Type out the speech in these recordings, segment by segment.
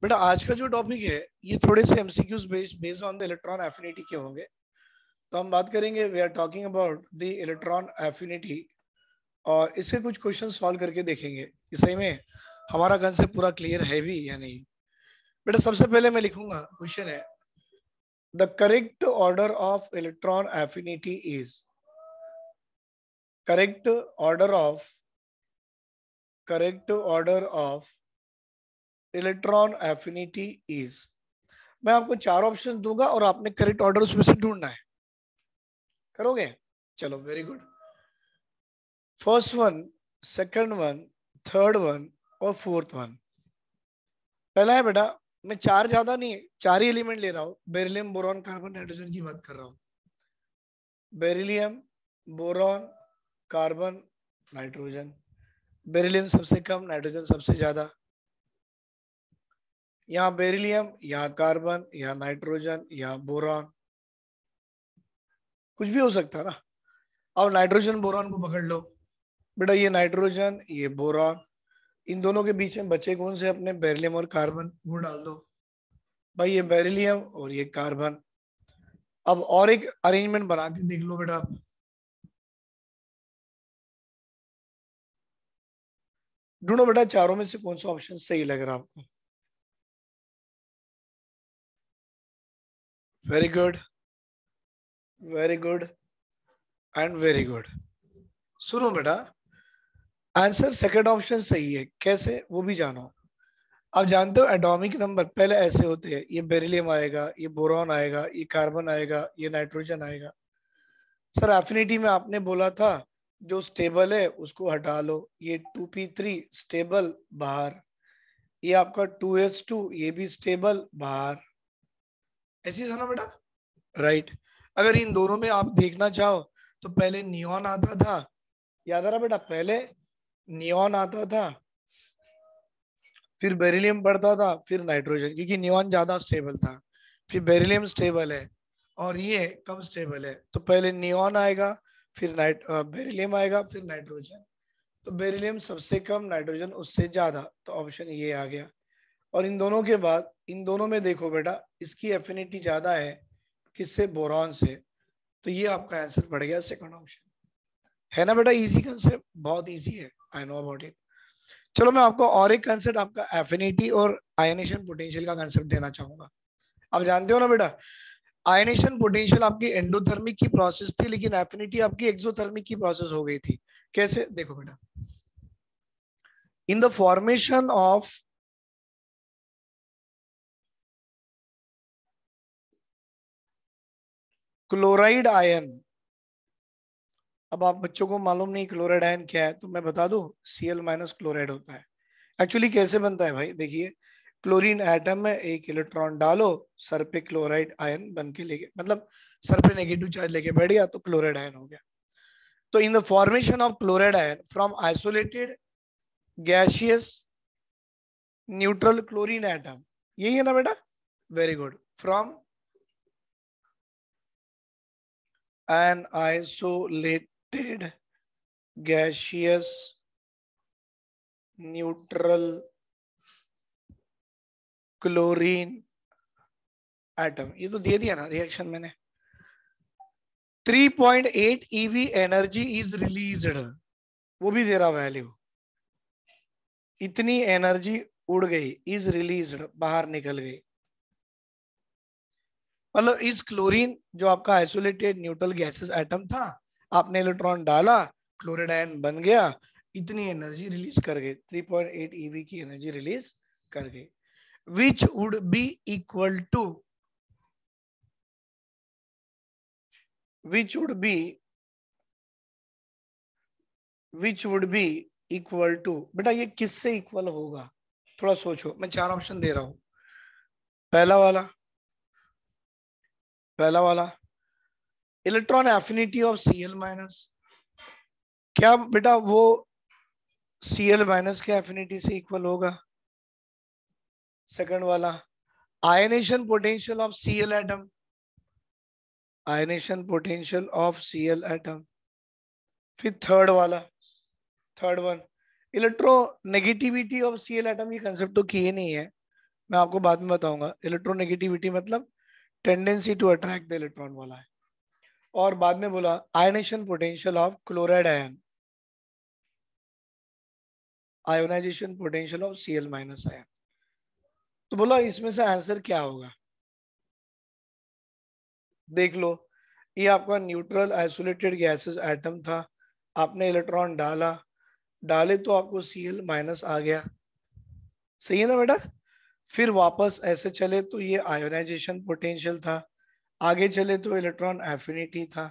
बेटा आज का जो टॉपिक है ये थोड़े से MCQs based on the electron affinity के होंगे। तो हम बात करेंगे, we are talking about the electron affinity और इसके कुछ क्वेश्चन सॉल्व करके देखेंगे कि सही में हमारा कंसेप्ट पूरा क्लियर है भी या नहीं। बेटा सबसे पहले मैं लिखूंगा, क्वेश्चन है the correct order of electron affinity is, correct order of electron affinity is. मैं आपको चार ऑप्शन दूंगा और आपने करेक्ट ऑर्डर उसमें से ढूंढना है। करोगे? चलो very good. First one, second one, third one और फोर्थ वन। पहला है बेटा, मैं चार ज्यादा नहीं, चार ही एलिमेंट ले रहा हूं। बेरिलियम, बोरॉन, कार्बन, नाइट्रोजन की बात कर रहा हूं। Beryllium, boron, carbon, nitrogen. Beryllium सबसे कम, नाइट्रोजन सबसे ज्यादा। यहाँ बेरिलियम, यहाँ कार्बन, यहाँ नाइट्रोजन, यहाँ बोरॉन, कुछ भी हो सकता है ना। अब नाइट्रोजन बोरॉन को पकड़ लो बेटा, ये नाइट्रोजन ये बोरॉन, इन दोनों के बीच में बचे कौन से अपने? बेरिलियम और कार्बन, वो डाल दो भाई, ये बेरिलियम और ये कार्बन। अब और एक अरेंजमेंट बना के देख लो बेटा, ढूंढो बेटा चारों में से कौन सा ऑप्शन सही लग रहा है आपको। Very good, very good and very good. सुनो बेटा, आंसर सेकंड ऑप्शन सही है। कैसे वो भी जानो। आप जानते हो एटॉमिक नंबर पहले ऐसे होते हैं, ये बेरिलियम आएगा, ये बोरॉन आएगा, ये कार्बन आएगा, ये नाइट्रोजन आएगा। सर एफिनिटी में आपने बोला था जो स्टेबल है उसको हटा लो, ये 2p3 स्टेबल बाहर, ये आपका 2s2 ये भी स्टेबल बाहर। ऐसी था ना बेटा, राइट। अगर इन दोनों में आप देखना चाहो तो पहले नियॉन आता था, याद आ रहा बेटा? पहले नियॉन आता था, फिर बेरिलियम पड़ता था, फिर नाइट्रोजन, क्योंकि नियॉन ज्यादा स्टेबल था। फिर बेरिलियम स्टेबल है और ये कम स्टेबल है, तो पहले नियॉन आएगा, फिर बेरिलियम आएगा, फिर नाइट्रोजन। तो बेरिलियम सबसे कम, नाइट्रोजन उससे ज्यादा, तो ऑप्शन ये आ गया। और इन दोनों के बाद इन दोनों में देखो बेटा, इसकी एफिनिटी ज्यादा है किससे? बोरॉन से। तो ये आपका आंसर पड़ गया सेकंड ऑप्शन। है ना बेटा? इजी कंसेप्ट, बहुत इजी है, आई नो अबाउट इट। चलो मैं आपको और एक कंसेप्ट आपका एफिनिटी और आयनेशन पोटेंशियल का कंसेप्ट देना चाहूंगा। आप जानते हो ना बेटा, आयनेशन पोटेंशियल आपकी एंडोथर्मिक की प्रोसेस थी, लेकिन एफिनिटी आपकी एक्सोथर्मिक की प्रोसेस हो गई थी। कैसे? देखो बेटा, in the formation of chloride ion, अब आप बच्चों को मालूम नहीं क्लोराइड आयन क्या है, तो मैं बता दूं, Cl- क्लोराइड होता है। एक्चुअली कैसे बनता है भाई, देखिए, क्लोरीन एटम में एक इलेक्ट्रॉन डालो, सर पे क्लोराइड आयन बन के लेके, मतलब सर पे नेगेटिव चार्ज लेके बैठ गया तो क्लोराइड आयन हो गया। तो in the formation of chloride ion from isolated gaseous neutral chlorine atom, यही है ना बेटा? Very good. From an isolated gaseous neutral chlorine atom, ये तो दे दिया ना रिएक्शन मैंने। 3.8 EV एनर्जी इज रिलीज्ड, वो भी दे रहा वैल्यू। इतनी एनर्जी उड़ गई, इज रिलीज्ड बाहर निकल गई। मतलब इस क्लोरीन जो आपका आइसोलेटेड न्यूट्रल गैसेस एटम था, आपने इलेक्ट्रॉन डाला, क्लोराइड आयन बन गया, इतनी एनर्जी रिलीज कर गई, 3.8 EV की एनर्जी रिलीज कर गई, which would be equal to, which would be equal to. बेटा ये किससे इक्वल होगा? थोड़ा सोचो, मैं चार ऑप्शन दे रहा हूं। पहला वाला, पहला वाला इलेक्ट्रॉन एफिनिटी ऑफ Cl-, क्या बेटा वो Cl- के एफिनिटी से इक्वल होगा? सेकंड वाला ionisation potential of Cl atom, ionisation potential of Cl atom. फिर थर्ड वाला, third one electronegativity of Cl atom, ये कंसेप्ट तो किए नहीं है, मैं आपको बाद में बताऊंगा। इलेक्ट्रोनेगेटिविटी मतलब tendency to attract the electron वाला है। और बाद में बोला ionisation potential of chloride ion, ionisation potential of Cl minus ion. तो बोला इसमें से आंसर क्या होगा, देख लो। ये आपका न्यूट्रल आइसोलेटेड गैसेस एटम था, आपने इलेक्ट्रॉन डाला, डाले तो आपको Cl माइनस आ गया, सही है ना बेटा। फिर वापस ऐसे चले तो ये आयोनाइजेशन पोटेंशियल था, आगे चले तो इलेक्ट्रॉन एफिनिटी था।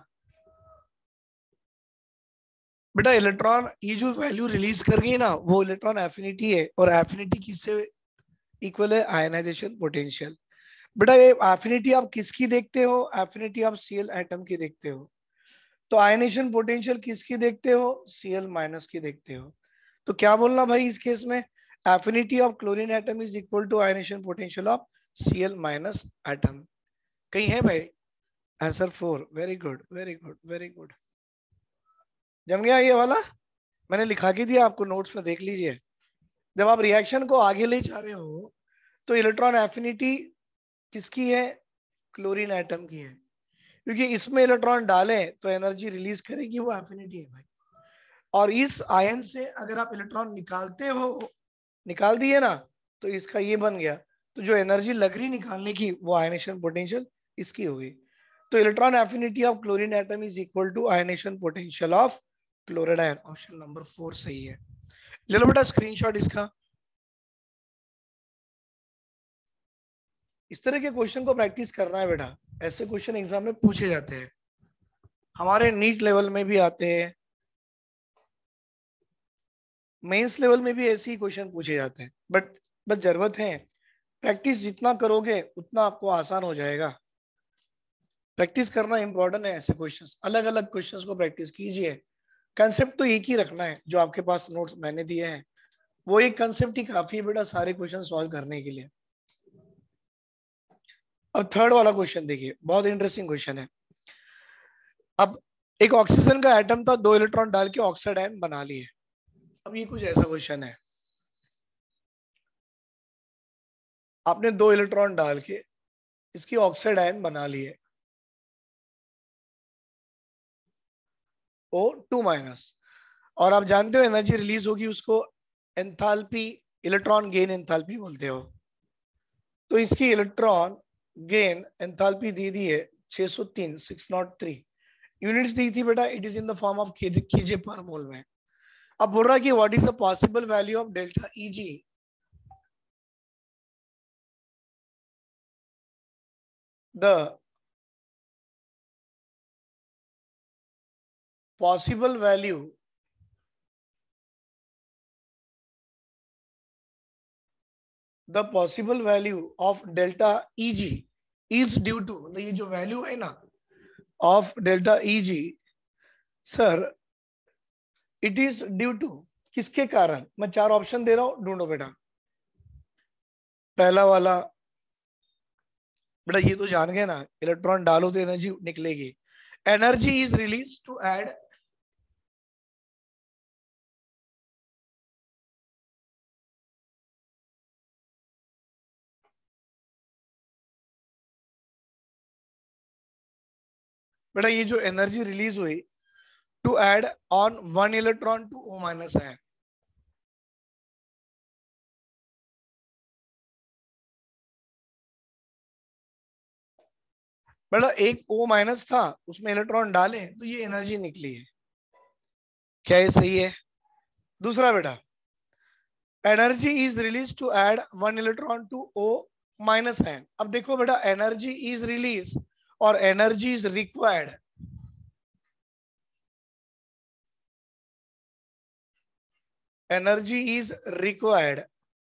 बेटा इलेक्ट्रॉन ये जो वैल्यू रिलीज कर गई ना वो इलेक्ट्रॉन एफिनिटी है, और एफिनिटी किससे इक्वल है, आयनाइजेशन पोटेंशियल। बेटा ये एफिनिटी आप किसकी देखते हो, एफिनिटी आप Cl एटम की देखते हो, तो आयनेशन पोटेंशियल किसकी देखते हो, Cl माइनस की देखते हो। तो क्या बोलना भाई इस केस में, affinity of chlorine atom is equal to ionisation potential of Cl minus atom. कहीं है भाई, answer 4। Very good very good very good, जम गया ये वाला, मैंने लिखा के दिया आपको नोट्स में, देख लीजिए। जब आप रिएक्शन को आगे ले जा रहे हो तो इलेक्ट्रॉन एफिनिटी किसकी है, क्लोरीन एटम की है, क्योंकि इसमें इलेक्ट्रॉन डालें तो एनर्जी रिलीज करेगी, वो एफिनिटी है भाई। और इस आयन से अगर आप इलेक्ट्रॉन निकालते हो, निकाल दिए ना, तो इसका ये बन गया। तो जो एनर्जी लग रही निकालने की वो आयनेशन पोटेंशियल इसकी होगी। तो electron affinity of chlorine atom is equal to ionisation potential of chloride ion. Option number 4 सही है। ले लो बेटा स्क्रीनशॉट इसका। इस तरह के क्वेश्चन को प्रैक्टिस करना है बेटा, ऐसे क्वेश्चन एग्जाम में पूछे जाते हैं, हमारे नीट लेवल में भी आते हैं, मेंस लेवल में भी ऐसे ही क्वेश्चन पूछे जाते हैं। बट बस जरूरत है, प्रैक्टिस जितना करोगे उतना आपको आसान हो जाएगा। प्रैक्टिस करना इंपॉर्टेंट है, ऐसे क्वेश्चंस, अलग अलग क्वेश्चंस को प्रैक्टिस कीजिए। कंसेप्ट तो एक ही रखना है, जो आपके पास नोट्स मैंने दिए हैं वो एक कंसेप्ट ही काफी है बेटा सारे क्वेश्चन सॉल्व करने के लिए। अब थर्ड वाला क्वेश्चन देखिए, बहुत इंटरेस्टिंग क्वेश्चन है। अब एक ऑक्सीजन का एटम था, 2 इलेक्ट्रॉन डाल के ऑक्साइड आयन बना लिए। अब ये कुछ ऐसा क्वेश्चन है, आपने 2 इलेक्ट्रॉन डाल के इसकी ऑक्साइड आयन बना लिए, O2 माइनस, और आप जानते हो एनर्जी रिलीज होगी उसको एंथैल्पी, इलेक्ट्रॉन गेन एंथैल्पी बोलते हो। तो इसकी इलेक्ट्रॉन गेन एंथैल्पी दे दी है 603 603 यूनिट्स दी थी बेटा, it is in the form of kJ per mole में। अब बोल रहा है कि what is the possible value of delta Eg, the possible value the possible value of delta Eg is due to, ये जो वैल्यू है ना of delta Eg, sir it is due to, किसके कारण, मैं 4 ऑप्शन दे रहा हूं, ढूंढो बेटा। पहला वाला, बेटा ये तो जान गए ना, इलेक्ट्रॉन डालो तो एनर्जी निकलेगी। Energy is release to add, बेटा ये जो एनर्जी रिलीज हुई to add on 1 electron to O minus है। बेटा एक O माइनस था, उसमें इलेक्ट्रॉन डाले तो ये एनर्जी निकली है, क्या ये सही है। दूसरा बेटा, energy is release to add 1 electron to O minus है। अब देखो बेटा एनर्जी इज रिलीज और energy is required, energy is required,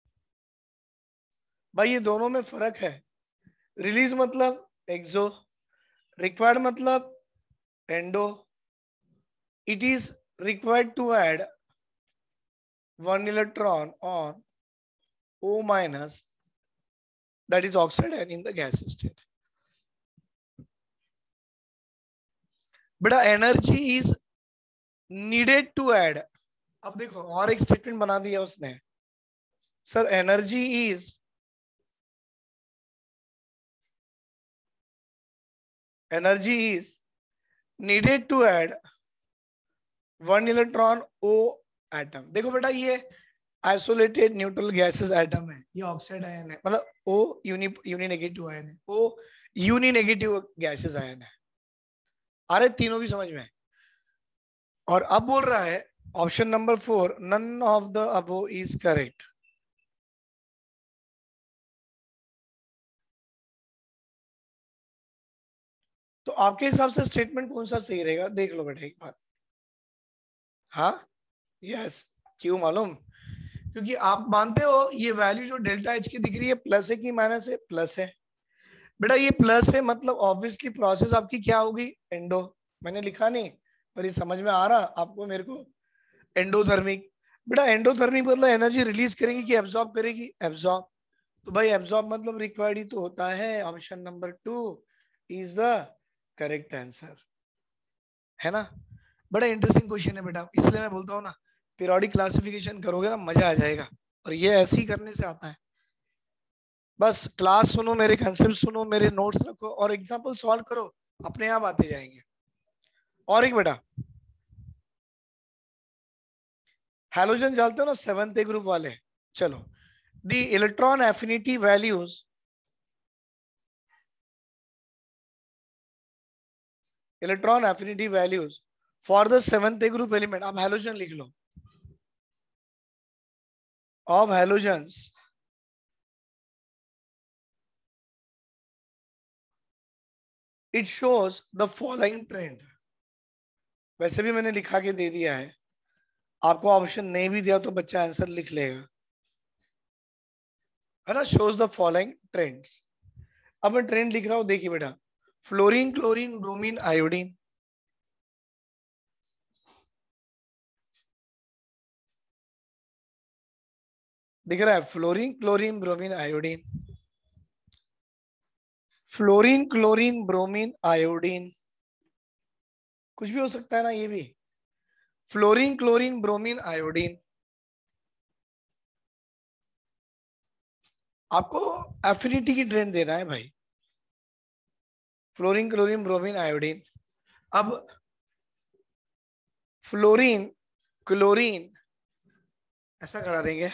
भाई ये दोनों में फर्क है। रिलीज मतलब एक्सो, रिक्वायर्ड मतलब endo. It is required to add 1 electron on O minus, that is oxide and in the gas state. बेटा energy is needed to add, अब देखो और एक स्टेटमेंट बना दिया उसने, sir energy is energy is needed to add 1 electron O atom. देखो बेटा ये आइसोलेटेड न्यूट्रल गैसेस एटम है, ये ऑक्साइड आयन है, मतलब O यूनी नेगेटिव आयन है, O uni negative gases ion है। आ रहे तीनों भी समझ में है। और अब बोल रहा है option number 4, none of the above is correct. तो आपके हिसाब से स्टेटमेंट कौन सा सही रहेगा, देख लो बेटा एक बार। हाँ, यस। क्यों मालूम? क्योंकि आप मानते हो ये वैल्यू जो डेल्टा एच की दिख रही है प्लस है कि माइनस है? प्लस है। बेटा ये प्लस है मतलब ऑब्वियसली प्रोसेस आपकी क्या होगी? एंडो। मैंने लिखा नहीं पर ये समझ में आ रहा आपको मेरे को? एंडोथर्मिक। बेटा एंडोथर्मिक मतलब एनर्जी रिलीज करेगी कि एब्जॉर्ब करेगी? एब्जॉर्ब। तो भाई एब्जॉर्ब मतलब रिक्वायर्ड ही तो होता है। Option number 2 is the correct answer, है ना? बड़ा इंटरेस्टिंग क्वेश्चन है बेटा, इसलिए मैं बोलता हूँ ना पीरियोडिक क्लासिफिकेशन करोगे ना मजा आ जाएगा। और ये ऐसे ही करने से आता है। बस क्लास सुनो, मेरे कंसेप्ट सुनो, मेरे नोट्स रखो और एग्जांपल सॉल्व करो, अपने आप आते जाएंगे। और एक बेटा, हैलोजन जानते हो ना, 7th ग्रुप वाले? चलो, the electron affinity values, electron affinity values for the 7th group element. आप हैलोजन लिख लो, of halogens it shows the following trend. वैसे भी मैंने लिखा के दे दिया है, आपको ऑप्शन नहीं भी दिया तो बच्चा आंसर लिख लेगा, है ना? Shows the following trends. अब मैं ट्रेंड लिख रहा हूं, देखिए बेटा, फ्लोरीन, क्लोरीन, ब्रोमीन, आयोडीन। दिख रहा है? Fluorine, chlorine, bromine, iodine. Fluorine, chlorine, bromine, iodine. कुछ भी हो सकता है ना ये भी। Fluorine, chlorine, bromine, iodine. आपको एफिनिटी की ट्रेंड देना है भाई। Fluorine, chlorine, bromine, iodine. अब फ्लोरीन, क्लोरीन ऐसा करा देंगे,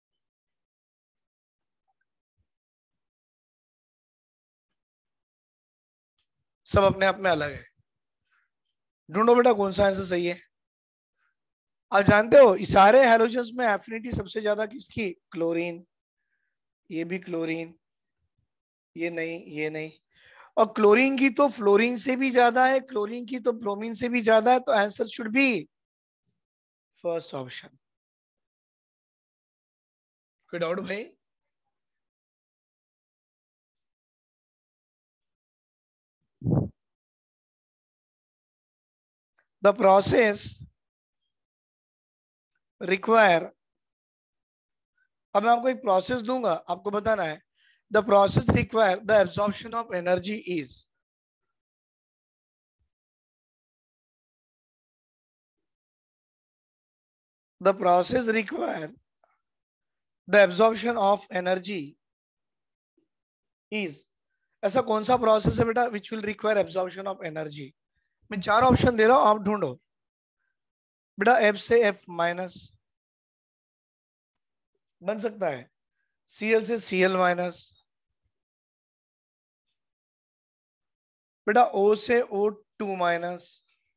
सब अपने आप में अलग है। ढूंढो बेटा कौन सा आंसर सही है। आप जानते हो इस सारे हैलोजन्स में एफिनिटी सबसे ज्यादा किसकी? क्लोरीन। ये भी क्लोरीन, ये नहीं, ये नहीं। और क्लोरीन की तो फ्लोरीन से भी ज्यादा है, क्लोरीन की तो ब्रोमीन से भी ज्यादा है, तो answer should be first option. कोई डाउट भाई? द प्रोसेस रिक्वायर, अब मैं आपको एक प्रोसेस दूंगा, आपको बताना है the process require the absorption of energy is. The process require the absorption of energy is. ऐसा कौन सा प्रोसेस है बेटा which will require absorption of energy? मैं 4 ऑप्शन दे रहा हूं, आप ढूंढो। बेटा एफ से एफ माइनस बन सकता है, सीएल से सीएल माइनस, बेटा ओ से O two minus,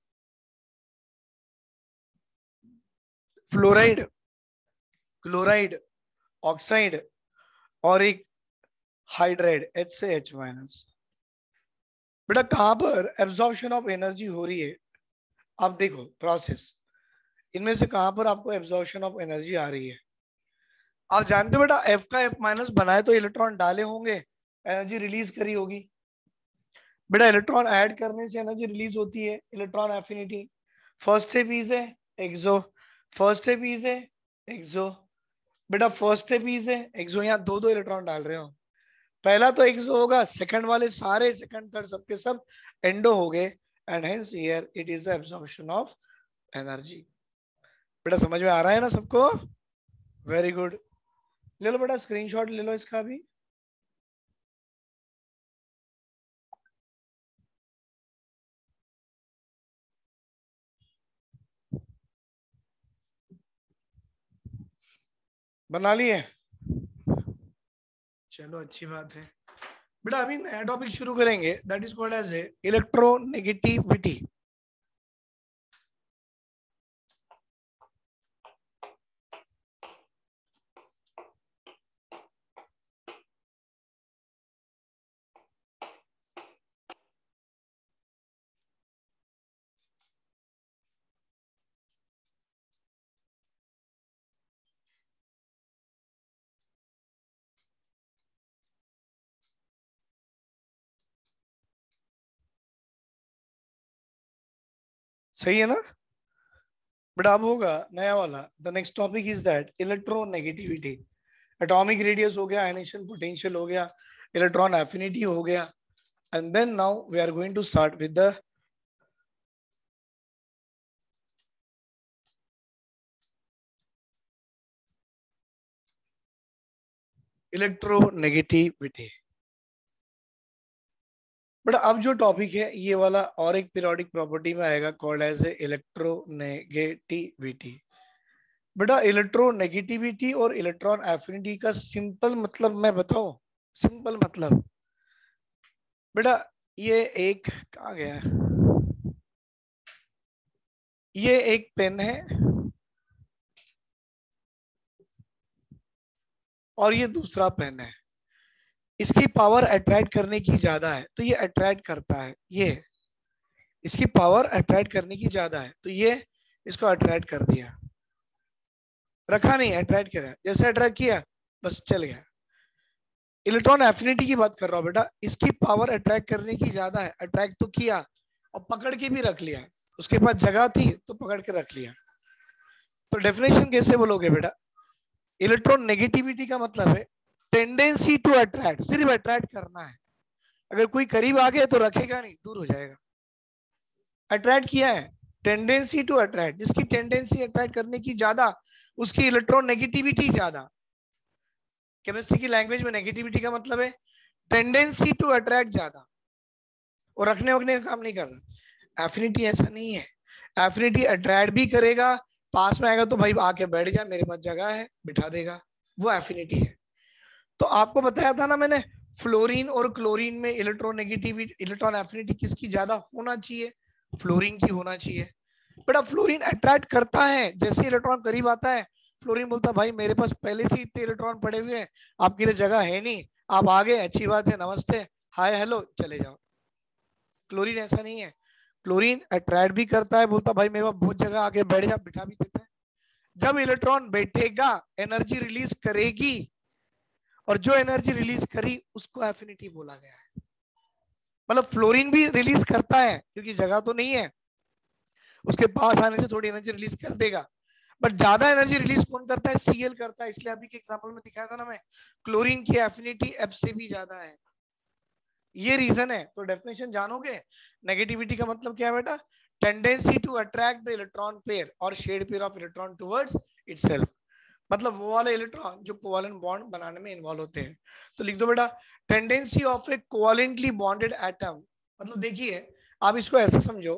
fluoride, chloride, oxide और एक हाइड्राइड एच से एच माइनस। बेटा कहां पर एब्जॉर्प्शन ऑफ एनर्जी हो रही है? आप देखो प्रोसेस, इनमें से कहां पर आपको एब्जॉर्प्शन ऑफ एनर्जी आ रही है? आप जानते हो बेटा एफ का एफ माइनस बनाए तो इलेक्ट्रॉन डाले होंगे, एनर्जी रिलीज करी होगी। बेटा इलेक्ट्रॉन ऐड करने से एनर्जी रिलीज होती है, electron affinity. First step is है एक्सो, फर्स्ट स्टेप इज है एक्सो। बेटा फर्स्ट स्टेप इज है एक्सो, यहाँ दो दो इलेक्ट्रॉन डाल रहे हो, पहला तो एक्सो होगा, सेकंड वाले सारे सेकंड थर्ड सबके सब एंडो हो गए, and hence here it is the absorption of energy. बेटा समझ में आ रहा है ना सबको? Very good. ले लो बेटा स्क्रीनशॉट ले लो इसका भी। बना लिए? चलो अच्छी बात है बेटा। अभी नया टॉपिक शुरू करेंगे, that is called as electronegativity. सही है ना बेटा? अब होगा नया वाला। The next topic is that electronegativity. Atomic radius हो गया, आयनेशन पोटेंशियल हो गया, इलेक्ट्रॉन एफिनिटी हो गया, and then now we are going to start with the electronegativity. But अब जो टॉपिक है ये वाला और एक पीरियोडिक प्रॉपर्टी में आएगा, कॉल्ड एज इलेक्ट्रोनेगेटिविटी। बेटा इलेक्ट्रोनेगेटिविटी और इलेक्ट्रॉन एफिनिटी का सिंपल मतलब मैं बताऊं? सिंपल मतलब बेटा, ये एक कहाँ गया, ये एक पेन है और ये दूसरा पेन है। इसकी पावर अट्रैक्ट करने की ज्यादा है तो ये अट्रैक्ट करता है, ये इसकी पावर अट्रैक्ट करने की ज्यादा है तो ये इसको अट्रैक्ट कर दिया, रखा नहीं, अट्रैक्ट किया। जैसे अट्रैक्ट किया बस चल गया। इलेक्ट्रॉन एफिनिटी की बात कर रहा हूं बेटा, इसकी पावर अट्रैक्ट करने की ज्यादा है, अट्रैक्ट तो किया और पकड़ के भी रख लिया, उसके पास जगह थी तो पकड़ के रख लिया। तो डेफिनेशन कैसे बोलोगे बेटा? इलेक्ट्रॉन नेगेटिविटी का मतलब है टेंडेंसी टू अट्रैक्ट, सिर्फ अट्रैक्ट करना है। अगर कोई करीब आ गया तो रखेगा नहीं, दूर हो जाएगा। अट्रैक्ट किया है, टेंडेंसी टू अट्रैक्ट, जिसकी टेंडेंसी अट्रैक्ट करने की ज्यादा, उसकी इलेक्ट्रॉन नेगेटिविटी ज्यादा। केमिस्ट्री की लैंग्वेज में नेगेटिविटी का मतलब है टेंडेंसी टू अट्रैक्ट ज्यादा, और रखने वखने का काम नहीं कर रहा। एफिनिटी ऐसा नहीं है, एफिनिटी अट्रैक्ट भी करेगा, पास में आएगा तो भाई आके बैठ जा, मेरे पास जगह है, बिठा देगा, वो एफिनिटी है। तो आपको बताया था ना मैंने, फ्लोरीन और क्लोरीन में इलेक्ट्रोनेगेटिविटी, इलेक्ट्रॉन एफिनिटी किसकी ज्यादा होना चाहिए? फ्लोरीन की होना चाहिए। बेटा फ्लोरीन अट्रैक्ट करता है, जैसे इलेक्ट्रॉन करीब आता है फ्लोरीन बोलता है भाई मेरे पास पहले से इतने इलेक्ट्रॉन पड़े हुए हैं, आपके लिए जगह है नहीं, आप आ गए अच्छी बात है, नमस्ते हाय हेलो चले जाओ। क्लोरीन ऐसा नहीं है, क्लोरीन अट्रैक्ट भी करता है, बोलता भाई मेरे पास बहुत जगह, आगे बैठ जा, बिठा भी देता है। जब इलेक्ट्रॉन बैठेगा एनर्जी रिलीज करेगी, और जो एनर्जी रिलीज करी उसको एफिनिटी बोला गया है। मतलब फ्लोरीन भी रिलीज करता है क्योंकि जगह तो नहीं है, उसके पास आने से थोड़ी एनर्जी रिलीज कर देगा, बट ज्यादा एनर्जी रिलीज कौन करता है? Cl करता है। इसलिए अभी के एग्जांपल में दिखाया था ना मैं, क्लोरीन की एफिनिटी F से भी ज्यादा है, ये रीजन है। तो डेफिनेशन जानोगे? नेगेटिविटी का मतलब क्या है बेटा? Tendency to attract the electron pair और shared pair of electron towards itself. मतलब वो वाले इलेक्ट्रॉन जो कोवेलेंट बॉन्ड बनाने में इन्वॉल्व होते हैं। तो लिख दो बेटा, tendency of a covalently bonded atom. मतलब देखिए, आप इसको ऐसे समझो,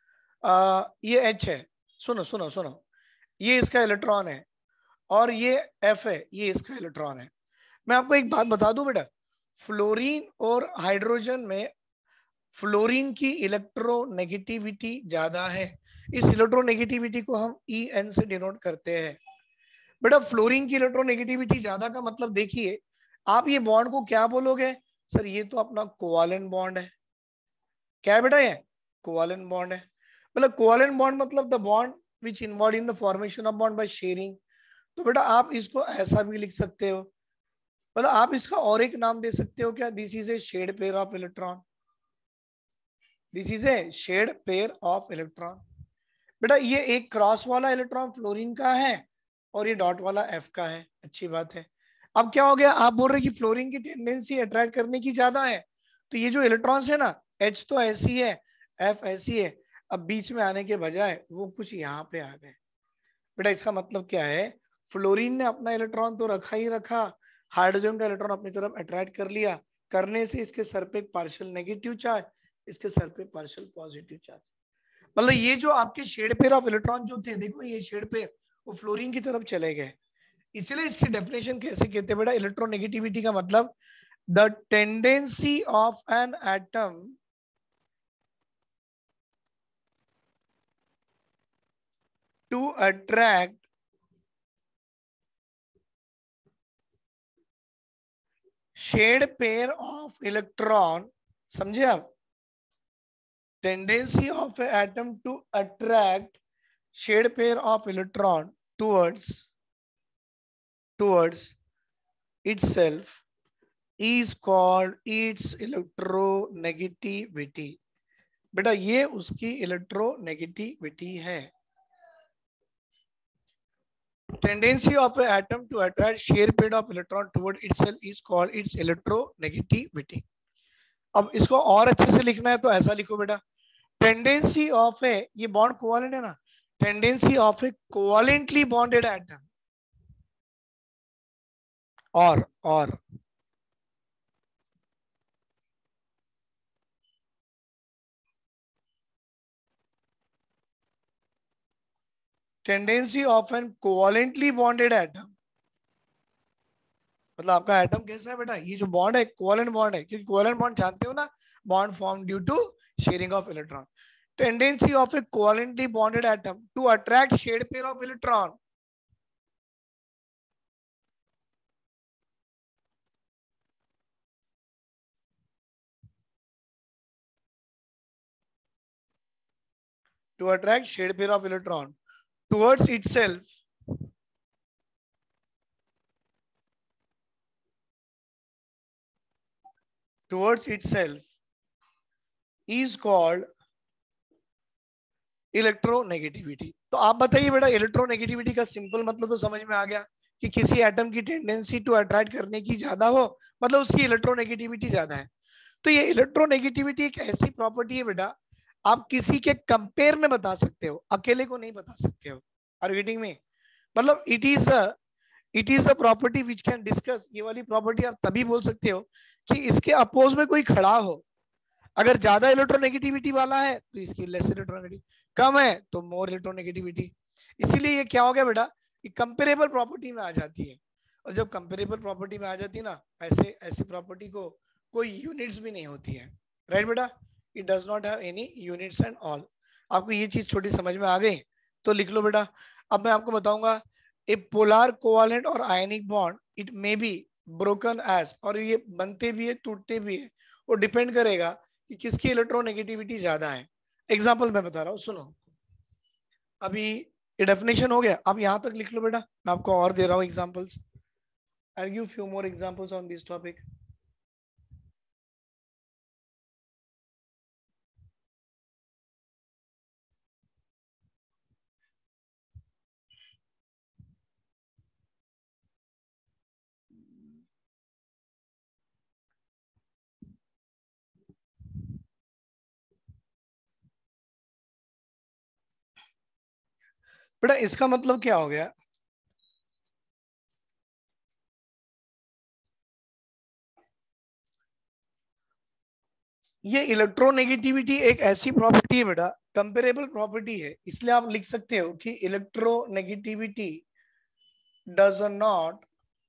ये H है, सुनो सुनो सुनो, ये इसका इलेक्ट्रॉन है, और ये F है, ये इसका इलेक्ट्रॉन है। मैं आपको एक बात बता दूं बेटा, फ्लोरीन और हाइड्रोजन में फ्लोरीन की इलेक्ट्रोनेगेटिविटी ज्यादा है। इस इलेक्ट्रोनेगेटिविटी को हम En से डिनोट करते हैं। बेटा फ्लोरीन की इलेक्ट्रोनेगेटिविटी ज्यादा का मतलब देखिए, आप ये बॉन्ड को क्या बोलोगे? सर ये तो अपना कोवालेंट बॉन्ड है। क्या है बेटा? ये कोवालेंट बॉन्ड है। मतलब कोवालेंट बॉन्ड मतलब the bond which involve in the formation of bond by sharing. तो बेटा आप इसको ऐसा भी लिख सकते हो, मतलब आप इसका और एक नाम दे सकते हो क्या? This is a shared pair of electron, this is a shared pair of electron. बेटा ये एक क्रॉस वाला इलेक्ट्रॉन फ्लोरीन का है और ये डॉट वाला एफ का है, अच्छी बात है। अब क्या हो गया, आप बोल रहे कि फ्लोरीन की टेंडेंसी अट्रैक्ट करने की ज्यादा है, तो ये जो इलेक्ट्रॉन्स है ना, एच तो ऐसी है, एफ ऐसी है, अब बीच में आने के बजाय वो कुछ यहाँ पे आ गए। बेटा इसका मतलब क्या है? फ्लोरीन ने अपना इलेक्ट्रॉन तो रखा ही रखा, हाइड्रोजन का इलेक्ट्रॉन अपनी तरफ अट्रैक्ट कर लिया, करने से इसके सर पे पार्शियल नेगेटिव चार्ज, इसके सर पे पार्शियल पॉजिटिव चार्ज। मतलब ये जो आपके शेड पेयर ऑफ इलेक्ट्रॉन जो थे, देखो ये शेड पेयर वो फ्लोरीन की तरफ चले गए, इसीलिए इसकी डेफिनेशन कैसे कहते हैं बेटा, इलेक्ट्रोनेगेटिविटी का मतलब the tendency of an atom to attract shared pair of electron, समझे आप, tendency of a atom to attract shared pair of electron towards itself is called its electronegativity. बेटा ये उसकी इलेक्ट्रोनेगेटिविटी है. Tendency of an atom to attract shear pair of electron toward itself is called its electronegativity. अब इसको और अच्छे से लिखना है तो ऐसा लिखो बेटा, टेंडेंसी ऑफ ए, ये बॉन्ड कोवेलेंट है ना, tendency of a covalently bonded atom और tendency of an covalently bonded atom, मतलब आपका एटम कैसा है बेटा, ये जो बॉन्ड है कोवेलेंट बॉन्ड है, क्योंकि कोवेलेंट बॉन्ड जानते हो ना, bond form due to sharing of electron. Tendency of a covalently bonded atom to attract shared pair of electron, to attract shade pair of electron towards itself is called electronegativity. तो आप बताइए बेटा, electronegativity का simple मतलब तो समझ में आ गया कि किसी एटम की टेंडेंसी टू अट्रैक्ट करने की ज्यादा हो, मतलब उसकी इलेक्ट्रोनेगेटिविटी ज्यादा है. तो ये इलेक्ट्रोनेगेटिविटी एक ऐसी प्रॉपर्टी है बेटा, आप किसी के कंपेयर में बता सकते हो, अकेले को नहीं बता सकते हो. Are you getting me? मतलब it is a property which can discuss. ये वाली प्रॉपर्टी आप तभी बोल सकते हो कि इसके अपोज में कोई खड़ा हो. अगर ज्यादा इलेक्ट्रोनेगेटिविटी वाला है तो इसकी लेस इलेक्ट्रोनेगेटिविटी, कम है तो मोर इलेक्ट्रोनेगेटिविटी. इसीलिए ये क्या हो गया बेटा, ये कंपेरेबल प्रॉपर्टी में आ जाती है. और जब कंपेरेबल प्रॉपर्टी में आ जाती है ना, ऐसे ऐसी प्रॉपर्टी को कोई यूनिट्स भी नहीं होती है. राइट बेटा, it does not have any units and all. आपको ये चीज छोटी समझ में आ गई तो लिख लो बेटा. अब मैं आपको बताऊंगा, ए पोलर कोवेलेंट और ionic bond it may be broken as, और ये बनते भी है टूटते भी है, वो डिपेंड करेगा कि किसकी इलेक्ट्रोनेगेटिविटी ज्यादा है. एग्जांपल मैं बता रहा हूँ, सुनो. अभी ये डेफिनेशन हो गया, अब यहां तक लिख लो बेटा, मैं आपको और दे रहा हूँ examples. I give few more examples on this topic. बेटा इसका मतलब क्या हो गया, ये इलेक्ट्रोनेगेटिविटी एक ऐसी प्रॉपर्टी है बेटा, कंपेरेबल प्रॉपर्टी है, इसलिए आप लिख सकते हो कि electronegativity does not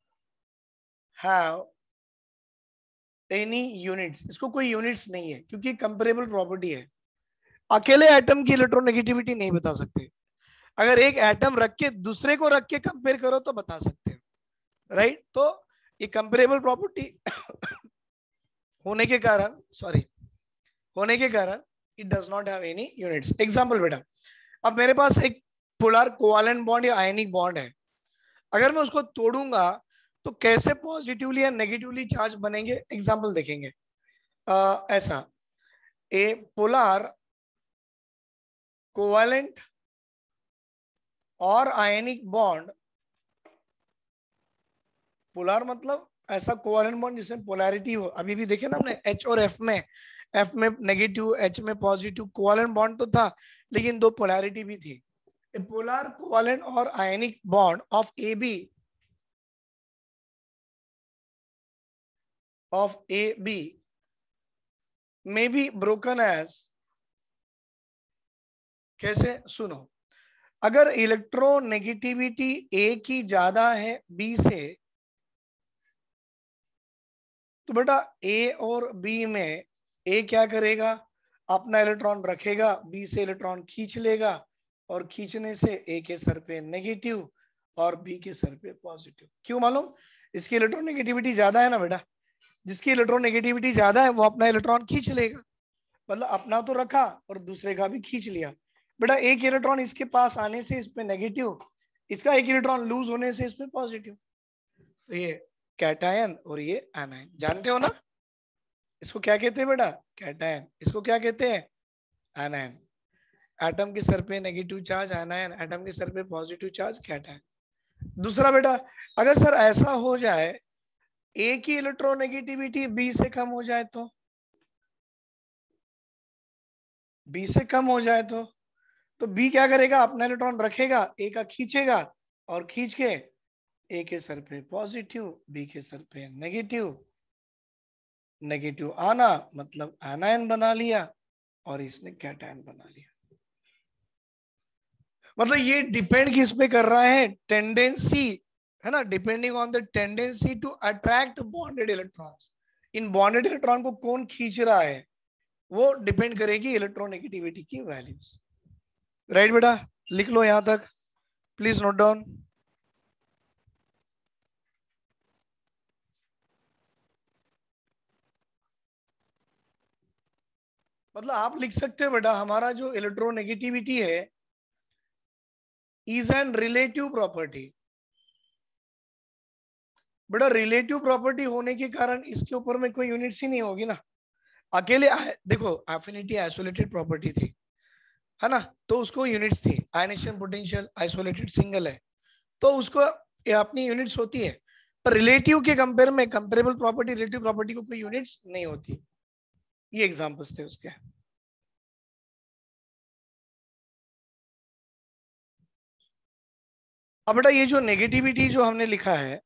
have any units. इसको कोई यूनिट्स नहीं है क्योंकि कंपेरेबल प्रॉपर्टी है. अकेले एटम की इलेक्ट्रोनेगेटिविटी नहीं बता सकते, अगर एक एटम रख के दूसरे को रख के कंपेयर करो तो बता सकते हो. राइट, तो ये कंपेरेबल प्रॉपर्टी होने के कारण, सॉरी, होने के कारण it does not have any units. Example बेटा, अब मेरे पास एक पोलर कोवेलेंट बॉन्ड या आयनिक बॉन्ड है, अगर मैं उसको तोड़ूंगा तो कैसे पॉजिटिवली या नेगेटिवली चार्ज बनेंगे. एग्जांपल देखेंगे. ऐसा ए पोलर कोवेलेंट और आयनिक बॉन्ड, पोलर मतलब ऐसा कोवेलेंट बॉन्ड जिसमें पोलैरिटी हो. अभी भी देखे ना हमने एच और एफ में, एफ में नेगेटिव एच में पॉजिटिव, कोवेलेंट बॉन्ड तो था लेकिन दो पोलैरिटी भी थी. ए पोलर कोवेलेंट और ionic bond of A B may be broken as, कैसे, सुनो. अगर इलेक्ट्रोनेगेटिविटी ए की ज्यादा है बी से, तो बेटा ए और बी में ए क्या करेगा, अपना इलेक्ट्रॉन रखेगा, बी से इलेक्ट्रॉन खींच लेगा, और खींचने से ए के सर पे नेगेटिव और बी के सर पे पॉजिटिव। क्यों मालूम? इसकी इलेक्ट्रोनेगेटिविटी ज्यादा है ना बेटा, जिसकी इलेक्ट्रोनेगेटिविटी ज्यादा है वो अपना इलेक्ट्रॉन खींच लेगा, मतलब अपना तो रखा और दूसरे का भी खींच लिया। बेटा एक इलेक्ट्रॉन इसके पास आने से इस पे नेगेटिव, इसका एक इलेक्ट्रॉन लूज होने से इसमें पॉजिटिव। तो ये कैटायन और ये एनायन, जानते हो ना? इसको क्या कहते हैं बेटा? कैटायन। इसको क्या कहते हैं? एनायन। एटम के सर पे नेगेटिव चार्ज एनायन, एटम के सर पे पॉजिटिव चार्ज कैटायन। दूसरा बेटा, अगर सर ऐसा हो जाए ए की इलेक्ट्रोनेगेटिविटी बी से कम हो जाए, तो बी से कम हो जाए तो बी क्या करेगा, अपना इलेक्ट्रॉन रखेगा, ए का खींचेगा, और खींच के ए के सर पे पॉजिटिव, बी के सर पे नेगेटिव। नेगेटिव आना मतलब एनायन बना लिया, और इसने कैटायन बना लिया। मतलब ये डिपेंड किस पे कर रहा है? टेंडेंसी, है ना, depending on the tendency to attract bonded electrons. इन बॉन्डेड इलेक्ट्रॉन को कौन खींच रहा है, वो डिपेंड करेगी इलेक्ट्रोनेगेटिविटी की वैल्यूज। राइट बेटा, लिख लो यहां तक, प्लीज नोट डाउन। मतलब आप लिख सकते हो बेटा, हमारा जो इलेक्ट्रोनेगेटिविटी है इज एन रिलेटिव प्रॉपर्टी। बेटा रिलेटिव प्रॉपर्टी होने के कारण इसके ऊपर में कोई यूनिट्स ही नहीं होगी ना। अकेले देखो, एफिनिटी आइसोलेटेड प्रॉपर्टी थी, है ना, तो उसको यूनिट्स थी। आयनेशन पोटेंशियल आइसोलेटेड सिंगल है, तो उसको अपनी यूनिट्स होती है। पर रिलेटिव के कंपेयर में, कंपेरेबल प्रॉपर्टी रिलेटिव प्रॉपर्टी को कोई यूनिट्स नहीं होती। ये एग्जांपल्स थे उसके। अब बेटा ये जो नेगेटिविटी जो हमने लिखा है,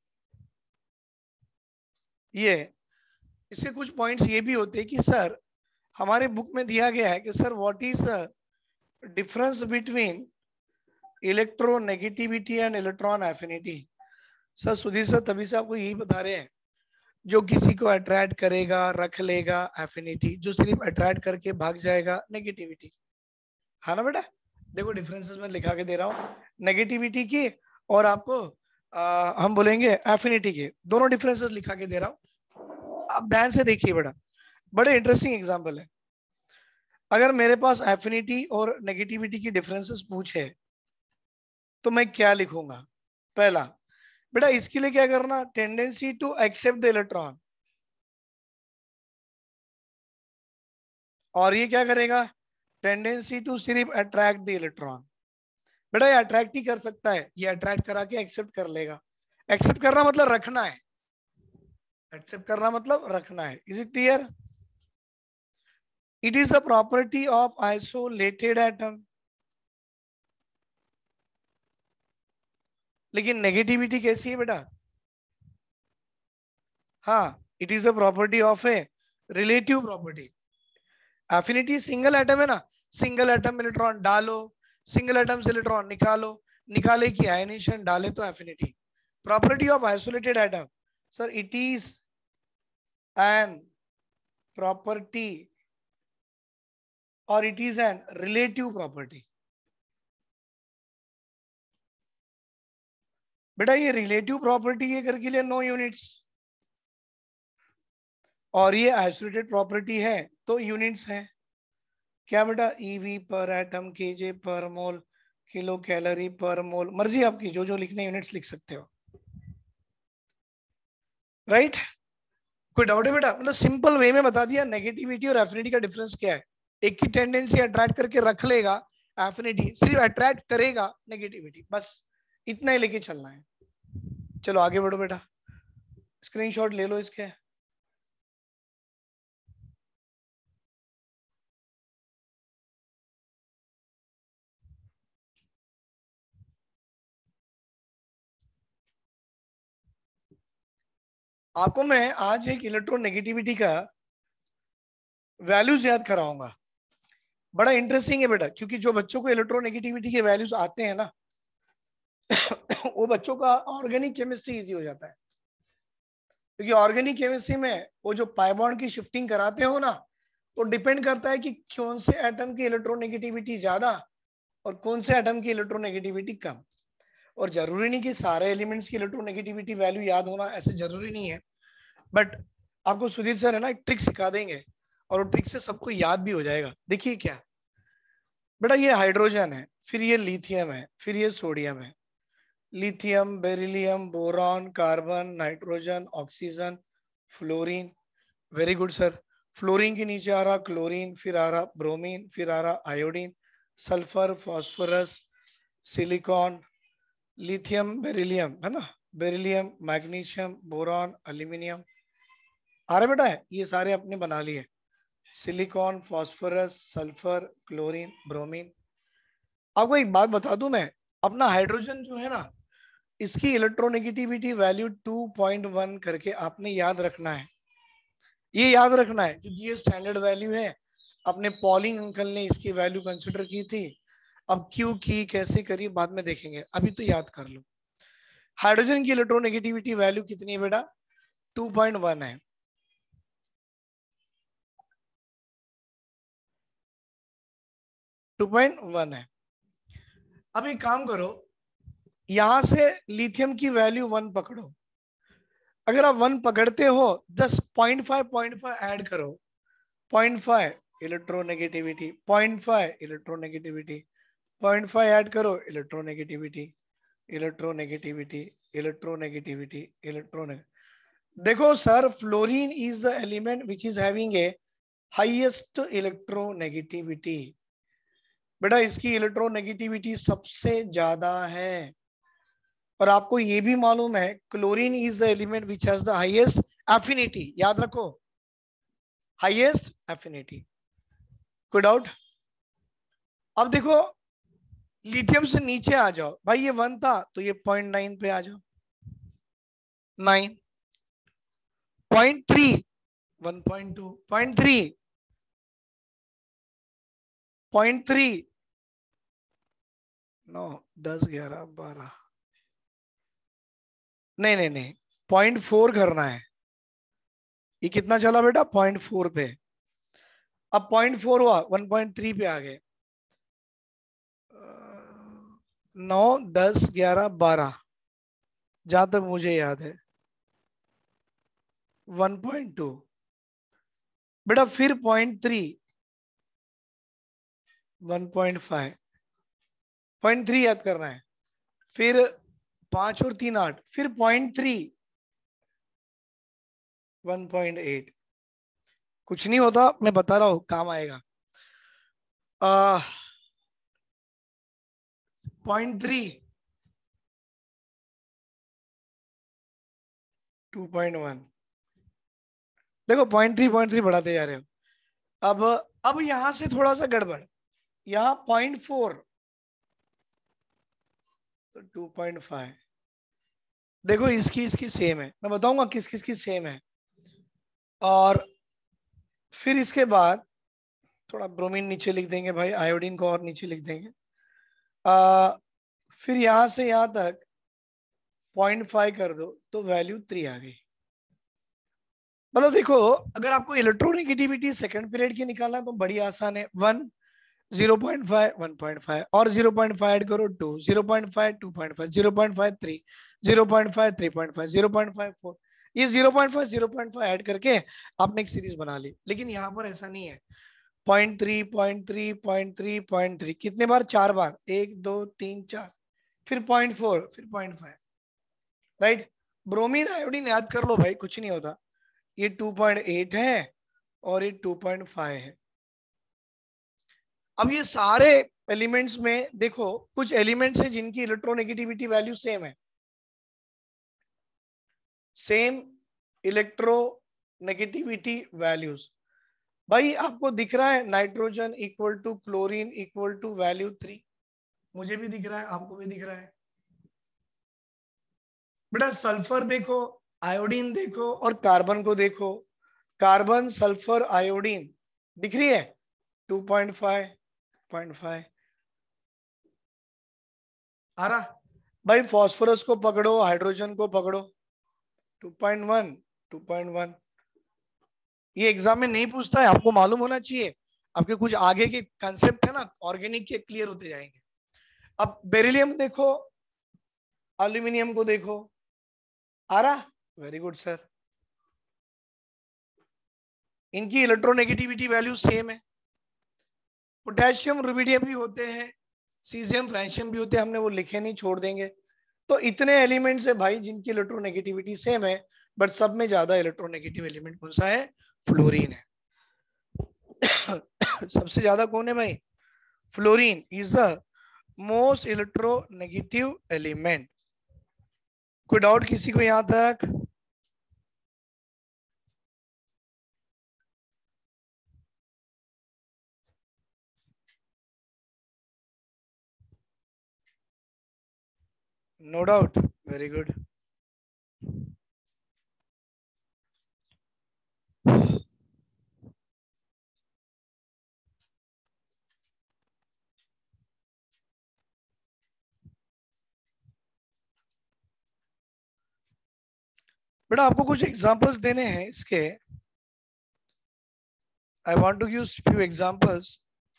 ये इसके कुछ पॉइंट्स ये भी होते हैं कि सर हमारे बुक में दिया गया है कि sir what is the difference between electronegativity and electron affinity. Sir Sudhir sir तभी से आपको यही बता रहे हैं, जो किसी को अट्रैक्ट करेगा रख लेगा एफिनिटी, जो सिर्फ अट्रैक्ट करके भाग जाएगा नेगेटिविटी। हाँ ना बेटा, देखो डिफरेंसेस में लिखा के दे रहा हूँ, नेगेटिविटी की और आपको हम बोलेंगे एफिनिटी के, दोनों डिफरेंसेस लिखा के दे रहा हूँ। आप ध्यान से देखिए बेटा, बड़े इंटरेस्टिंग एग्जाम्पल है। अगर मेरे पास एफिनिटी और नेगेटिविटी की डिफरेंसेस पूछे तो मैं क्या लिखूंगा? पहला बेटा, इसके लिए क्या करना, tendency to accept the electron, और ये क्या करेगा, टेंडेंसी टू सिर्फ अट्रैक्ट द इलेक्ट्रॉन। बेटा ये अट्रैक्ट ही कर सकता है, ये अट्रैक्ट करा के एक्सेप्ट कर लेगा। एक्सेप्ट करना मतलब रखना है, एक्सेप्ट करना मतलब रखना है। Is it clear? It is a property of isolated atom. लेकिन नेगेटिविटी कैसी है बेटा? हाँ, it is a property of a relative property. Affinity single atom है ना, सिंगल एटम में इलेक्ट्रॉन डालो, सिंगल एटम से इलेक्ट्रॉन निकालो, निकाले की आयनेशन, डाले तो affinity. Property of isolated atom, sir it is an property और it is an relative property. बेटा ये रिलेटिव प्रॉपर्टी है करके लिए नो यूनिट्स, और ये आइसोलेटेड प्रॉपर्टी है तो यूनिट्स है। क्या बेटा? ईवी पर एटम, केजे पर मोल, किलो कैलोरी पर मोल, मर्जी आपकी, जो जो लिखने यूनिट्स लिख सकते हो। राइट? कोई डाउट है बेटा? मतलब सिंपल वे में बता दिया नेगेटिविटी और एफिनिटी का डिफरेंस क्या है। एक की टेंडेंसी अट्रैक्ट करके रख लेगा, एफिनिटी सिर्फ अट्रैक्ट करेगा नेगेटिविटी, बस इतना ही लेके चलना है। चलो आगे बढ़ो बेटा, स्क्रीनशॉट ले लो इसके। आपको मैं आज एक इलेक्ट्रोनेगेटिविटी का वैल्यूज याद कराऊंगा। बड़ा इंटरेस्टिंग है बेटा, क्योंकि जो बच्चों को इलेक्ट्रोनेगेटिविटी के वैल्यूज आते हैं ना वो बच्चों का ऑर्गेनिक केमिस्ट्री इजी हो जाता है, क्योंकि ऑर्गेनिक केमिस्ट्री में वो जो पाई बॉन्ड की शिफ्टिंग कराते हो ना, वो डिपेंड करता है कि कौन से एटम की इलेक्ट्रोनेगेटिविटी ज्यादा और कौन से एटम की इलेक्ट्रोनेगेटिविटी कम। और जरूरी नहीं कि सारे एलिमेंट्स की इलेक्ट्रोनेगेटिविटी वैल्यू याद होना, ऐसे जरूरी नहीं है। बट आपको सुधीर सर है ना एक ट्रिक सिखा देंगे, और वो ट्रिक से सबको याद भी हो जाएगा। देखिए क्या बेटा, ये हाइड्रोजन है, फिर ये लिथियम है, फिर ये सोडियम है। Lithium, beryllium, boron, carbon, nitrogen, oxygen, fluorine. Very good sir. Fluorine के नीचे आ रहा क्लोरीन, फिर आ रहा ब्रोमीन, फिर आ रहा iodine, sulphur, phosphorus, silicon, lithium, beryllium है ना, बेरिलियम, मैग्नीशियम, बोरॉन, एल्यूमिनियम। आ रहा बेटा है, ये सारे अपने बना लिए। Silicon, phosphorus, sulphur, chlorine, bromine. आपको एक बात बता दूं मैं, अपना हाइड्रोजन जो है ना, इसकी इलेक्ट्रोनेगेटिविटी वैल्यू 2.1 करके आपने याद रखना है। ये याद रखना है क्योंकि ये स्टैंडर्ड वैल्यू है। अपने पॉलिंग अंकल ने इसकी वैल्यू कंसिडर की थी। अब क्यों की, कैसे करी, बाद में देखेंगे, अभी तो याद कर लो। हाइड्रोजन की इलेक्ट्रोनेगेटिविटी वैल्यू कितनी है बेटा? 2.1 है। टू पॉइंट वन है। अब एक काम करो, यहां से लिथियम की वैल्यू 1 पकड़ो। अगर आप 1 पकड़ते हो, 10.5 ऐड करो। 0.5 इलेक्ट्रोनेगेटिविटी, 0.5 इलेक्ट्रोनेगेटिविटी, 0.5 ऐड करो इलेक्ट्रोनेगेटिविटी, इलेक्ट्रोनेगेटिविटी, इलेक्ट्रोनेगेटिविटी, इलेक्ट्रोने। देखो sir, fluorine is the element which is having a highest electronegativity. बेटा इसकी इलेक्ट्रोनेगेटिविटी सबसे ज्यादा है। और आपको ये भी मालूम है chlorine is the element which has the highest affinity. याद रखो, हाईएस्ट एफिनिटी। कोई डाउट? अब देखो, लिथियम से नीचे आ जाओ भाई, ये 1 था तो ये 0.9 पे आ जाओ। 9, 0.3, 1.2, 0.3, 0.3, 9, 10, 11, 12। नहीं नहीं नहीं, 0.4 करना है। ये कितना चला बेटा? 0.4 पे। अब 0.4 हुआ, 1.3 पे आ गए। 9, 10, 11, 12, जहां तक मुझे याद है 1.2। बेटा फिर 0.3, 1.5, 0.3 याद करना है। फिर 5 और 3, 8, फिर 0.3, 1.8। कुछ नहीं होता, मैं बता रहा हूं, काम आएगा। 0.3, 2.1। देखो 0.3 बढ़ाते जा रहे हो। अब यहां से थोड़ा सा गड़बड़, यहाँ 0.4 तो 2.5। देखो इसकी इसकी सेम है, मैं बताऊंगा किस किस की सेम है। और फिर इसके बाद थोड़ा ब्रोमीन नीचे लिख देंगे भाई, आयोडीन को और नीचे लिख देंगे। फिर यहां से यहां तक 0.5 कर दो तो वैल्यू 3 आ गई। मतलब देखो, अगर आपको इलेक्ट्रोनेगेटिविटी सेकंड पीरियड की निकालना है तो बड़ी आसान है। 1, 0.5, 1.5 और 0.5 ऐड करो 2, 0.5, 2.5, 0.5, 3, 0.5, 3.5, 0.5, 4। ये 0.5 0.5 ऐड करके आपने एक सीरीज बना ली। लेकिन यहाँ पर ऐसा नहीं है। 0.3, 0.3, 0.3, 0.3 कितने बार? 4 बार, 1, 2, 3, 4। फिर 0.4, फिर 0.5। राइट? ब्रोमीन आयोडीन याद कर लो भाई, कुछ नहीं होता। ये 2.8 है और ये 2.5 है। अब ये सारे एलिमेंट्स में देखो, कुछ एलिमेंट्स हैं जिनकी इलेक्ट्रोनेगेटिविटी वैल्यू सेम है। Same electronegativity values. भाई आपको दिख रहा है nitrogen equal to chlorine equal to value 3। मुझे भी दिख रहा है, आपको भी दिख रहा है। बेटा सल्फर देखो, आयोडीन देखो और कार्बन को देखो। कार्बन, सल्फर, आयोडीन दिख रही है 2.5। 0.5 आ रहा भाई। फास्फोरस को पकड़ो, हाइड्रोजन को पकड़ो, 2.1 2.1। ये एग्जाम में नहीं पूछता है, आपको मालूम होना चाहिए। आपके कुछ आगे के कंसेप्ट है ना ऑर्गेनिक के, क्लियर होते जाएंगे। अब बेरिलियम देखो, एल्यूमिनियम को देखो, आ रहा। Very good sir. इनकी इलेक्ट्रोनेगेटिविटी वैल्यू सेम है। पोटेशियम, रुबिडियम भी होते हैं, सीजियम, फ्रांशियम भी होते हैं, हमने वो लिखे नहीं, छोड़ देंगे। तो इतने एलिमेंट्स है भाई जिनकी इलेक्ट्रोनेगेटिविटी सेम है, बट सब में ज्यादा इलेक्ट्रोनेगेटिव एलिमेंट कौन सा है? फ्लोरीन है। सबसे ज्यादा कौन है भाई? Fluorine is the most electronegative element. कोई डाउट किसी को यहां तक? No doubt, very good. बेटा आपको कुछ एग्जांपल्स देने हैं इसके। I want to give few examples.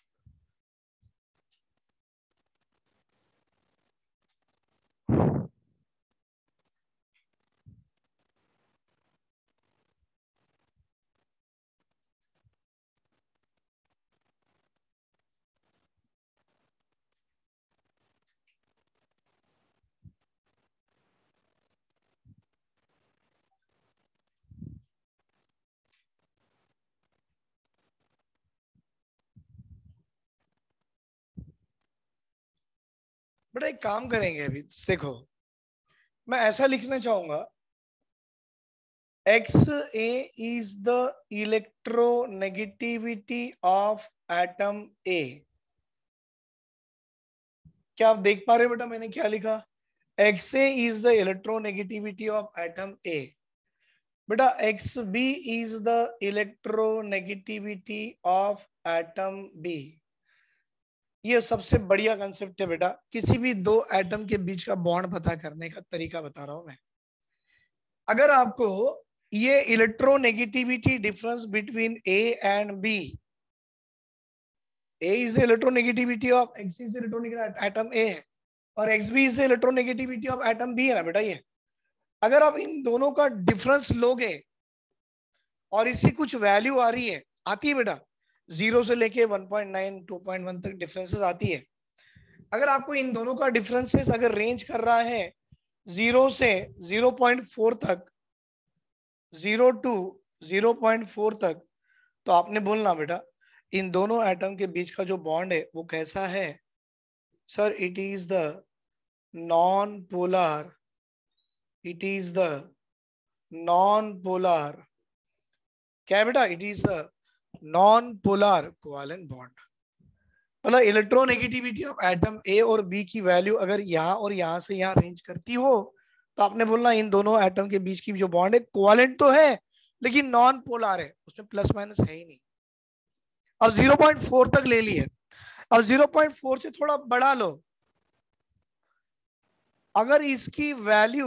बेटा एक काम करेंगे अभी, देखो मैं ऐसा लिखना चाहूंगा, XA is the electronegativity of atom A। क्या आप देख पा रहे हो बेटा मैंने क्या लिखा? XA is the electronegativity of atom A। बेटा XB is the electronegativity of atom B। ये सबसे बढ़िया कंसेप्ट है बेटा, किसी भी दो एटम के बीच का बॉन्ड पता करने का तरीका बता रहा हूं मैं। अगर आपको ये electronegativity difference between A and B, A is electronegativity of X is electronegative atom A है, और X B is electronegativity of atom B है ना बेटा। ये अगर आप इन दोनों का डिफरेंस लोगे और इसकी कुछ वैल्यू आ रही है, आती है बेटा, 0 से लेके 1.9 2.1 तक डिफरेंसेस आती है। अगर आपको इन दोनों का डिफरेंसेस अगर रेंज कर रहा है 0 से 0.4 तक, 0 टू 0.4 तक, तो आपने बोलना बेटा इन दोनों एटम के बीच का जो बॉन्ड है वो कैसा है? Sir it is the non polar, it is the non polar, क्या है बेटा? It is the non polar covalent bond. मतलब इलेक्ट्रोनेगेटिविटी ऑफ एटम ए और बी की वैल्यू अगर यहाँ और यहाँ से यहाँ रेंज करती हो, तो आपने बोलना इन दोनों एटम के बीच की जो बॉन्ड है कोवेलेंट तो है लेकिन नॉन पोलर है, उसमें प्लस माइनस है ही नहीं। अब 0.4 तक ले लिए, अब 0.4 से थोड़ा बढ़ा लो, अगर इसकी वैल्यू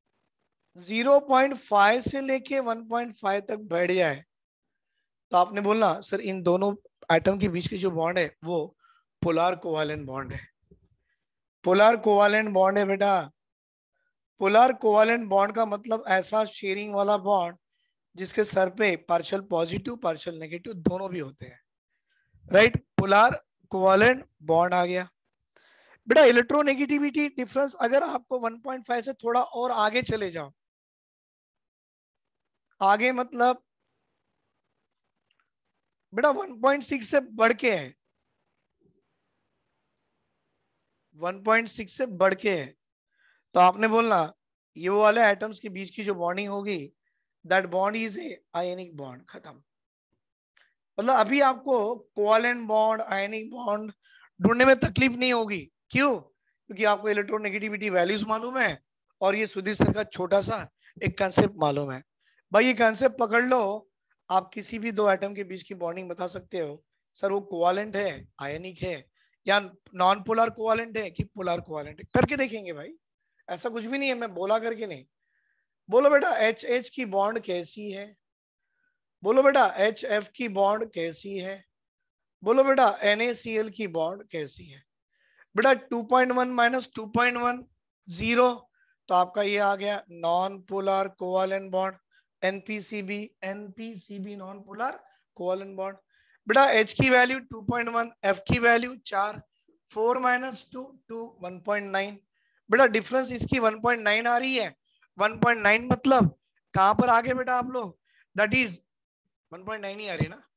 0.5 से लेके 1.5 तक बढ़ जाए, तो आपने बोलना सर इन दोनों एटम के बीच की जो बॉन्ड है वो पोलर कोवेलेंट बॉन्ड है। पोलर कोवेलेंट बॉन्ड है बेटा। पोलर कोवेलेंट बॉन्ड का मतलब ऐसा शेयरिंग वाला बॉन्ड जिसके सर पे पार्शियल पॉजिटिव पार्शियल नेगेटिव दोनों भी होते हैं, राइट? पोलर कोवेलेंट बॉन्ड आ गया बेटा। इलेक्ट्रोनेगेटिविटी डिफरेंस अगर आपको 1.5 से थोड़ा और आगे चले जाओ, आगे मतलब बेटा 1.6 से बढ़ के है, 1.6 से बढ़ के है, तो आपने बोलना ये वो वाले एटम्स के बीच की जो बॉन्डिंग होगी, that bond is a ionic bond. खत्म। मतलब अभी आपको कोवेलेंट बॉन्ड, आयनिक बॉन्ड ढूंढने में तकलीफ नहीं होगी। क्यों? क्योंकि आपको इलेक्ट्रोनेगेटिविटी वैल्यूज मालूम है और ये सुधीर सर का छोटा सा एक कंसेप्ट मालूम है। भाई ये कंसेप्ट पकड़ लो, आप किसी भी दो एटम के बीच की बॉन्डिंग बता सकते हो। सर वो कोवेलेंट है, आयनिक है, या नॉन पोलर कोवालेंट है कि पोलर कोवालेंट है, करके देखेंगे भाई, ऐसा कुछ भी नहीं है, मैं बोला करके नहीं। बोलो बेटा एच एच की बॉन्ड कैसी है, बोलो बेटा एच एफ की बॉन्ड कैसी है, बोलो बेटा NaCl की बॉन्ड कैसी है। बेटा 2.1 माइनस 2.1 0, तो आपका ये आ गया non polar covalent bond, NPCB, NPCB non polar covalent bond. बेटा H की वैल्यू 2.1, F की वैल्यू 4, 4 माइनस 2 2, 1.9। बेटा डिफरेंस इसकी 1.9 आ रही है, 1.9 मतलब कहां पर आगे बेटा आप लोग, दैट इज 1.9 ही आ रही है ना,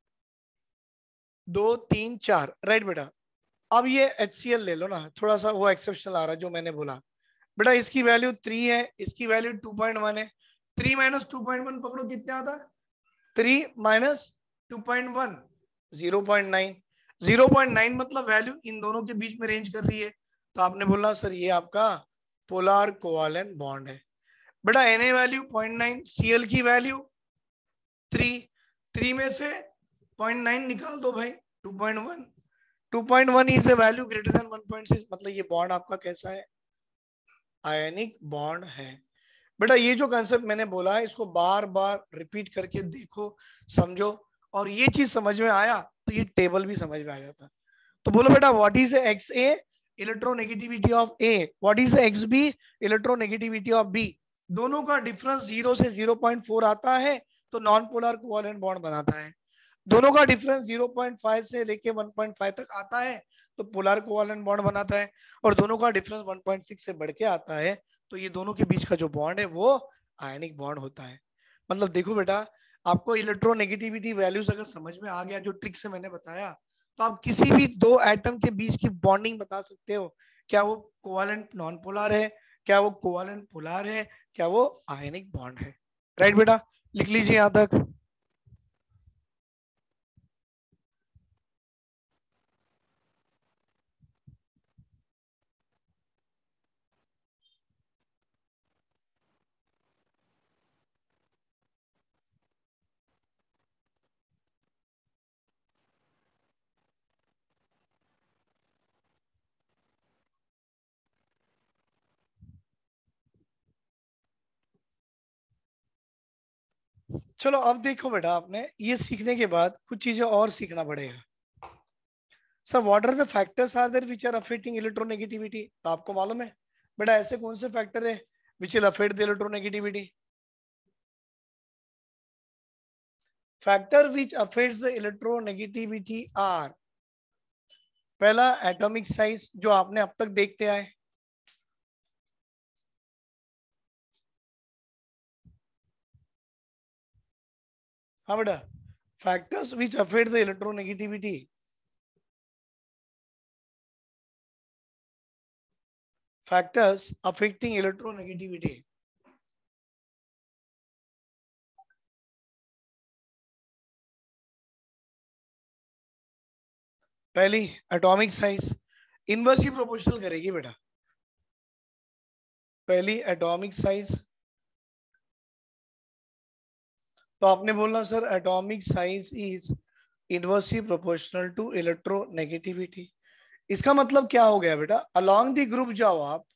2 3 4, राइट बेटा। अब ये HCl ले लो ना, थोड़ा सा वो एक्सेप्शनल आ रहा है जो मैंने बोला। बेटा इसकी वैल्यू 3 है, इसकी वैल्यू 2.1 है, 3 माइनस 2.1 पकड़ो कितने आता, 3 माइनस 2.1, 0.9। 0.9 मतलब वैल्यू इन दोनों के बीच में रेंज कर रही है, तो आपने बोलना सर ये आपका पोलर कोवालेंट बॉन्ड है। बेटा Na वैल्यू 0.9, Cl की वैल्यू 3, 3 में से 0.9 निकाल दो भाई, 2.1, 2.1 is a value greater than 1.6, मतलब ये बॉन्ड आपका कैसा है, आयनिक बॉन्ड है। बेटा ये जो कंसेप्ट मैंने बोला है इसको बार बार रिपीट करके देखो, समझो, और ये चीज समझ में आया तो ये टेबल भी समझ में आ जाता। तो बोलो बेटा what is X A electronegativity of A, what is X B electronegativity of B, दोनों का डिफरेंस 0 से 0.4 आता है तो नॉन पोलर कोवेलेंट बॉन्ड बनाता है, दोनों का डिफरेंस 0.5 से लेके 1.5 तक आता है तो पोलर कोवेलेंट बॉन्ड बनाता है, और दोनों का डिफरेंस 1.6 से बढ़ के आता है तो ये दोनों के बीच का जो बॉन्ड है वो आयनिक बॉन्ड होता है। मतलब देखो बेटा आपको इलेक्ट्रोनेगेटिविटी वैल्यूज अगर समझ में आ गया जो ट्रिक से मैंने बताया, तो आप किसी भी दो एटम के बीच की बॉन्डिंग बता सकते हो, क्या वो कोवेलेंट नॉन पोलर है, क्या वो कोवेलेंट पोलर है, क्या वो आयनिक बॉन्ड है, राइट बेटा, लिख लीजिए यहां तक। चलो अब देखो बेटा आपने ये सीखने के बाद कुछ चीजें और सीखना पड़ेगा। Sir what are the factors are there which are affecting electronegativity, तो आपको मालूम है बेटा ऐसे कौन से फैक्टर है which will affect the electronegativity, factor which affects the electronegativity are, पहला एटॉमिक साइज जो आपने अब तक देखते आए, हाँ बेटा, factors which affect the electronegativity, factors affecting electronegativity, पहली एटॉमिक साइज इनवर्सली प्रोपोर्शनल करेगी बेटा, पहली एटॉमिक साइज, तो आपने बोलना sir atomic size is inversely proportional to electronegativity. इसका मतलब क्या हो गया बेटा, अलोंग द ग्रुप जाओ आप,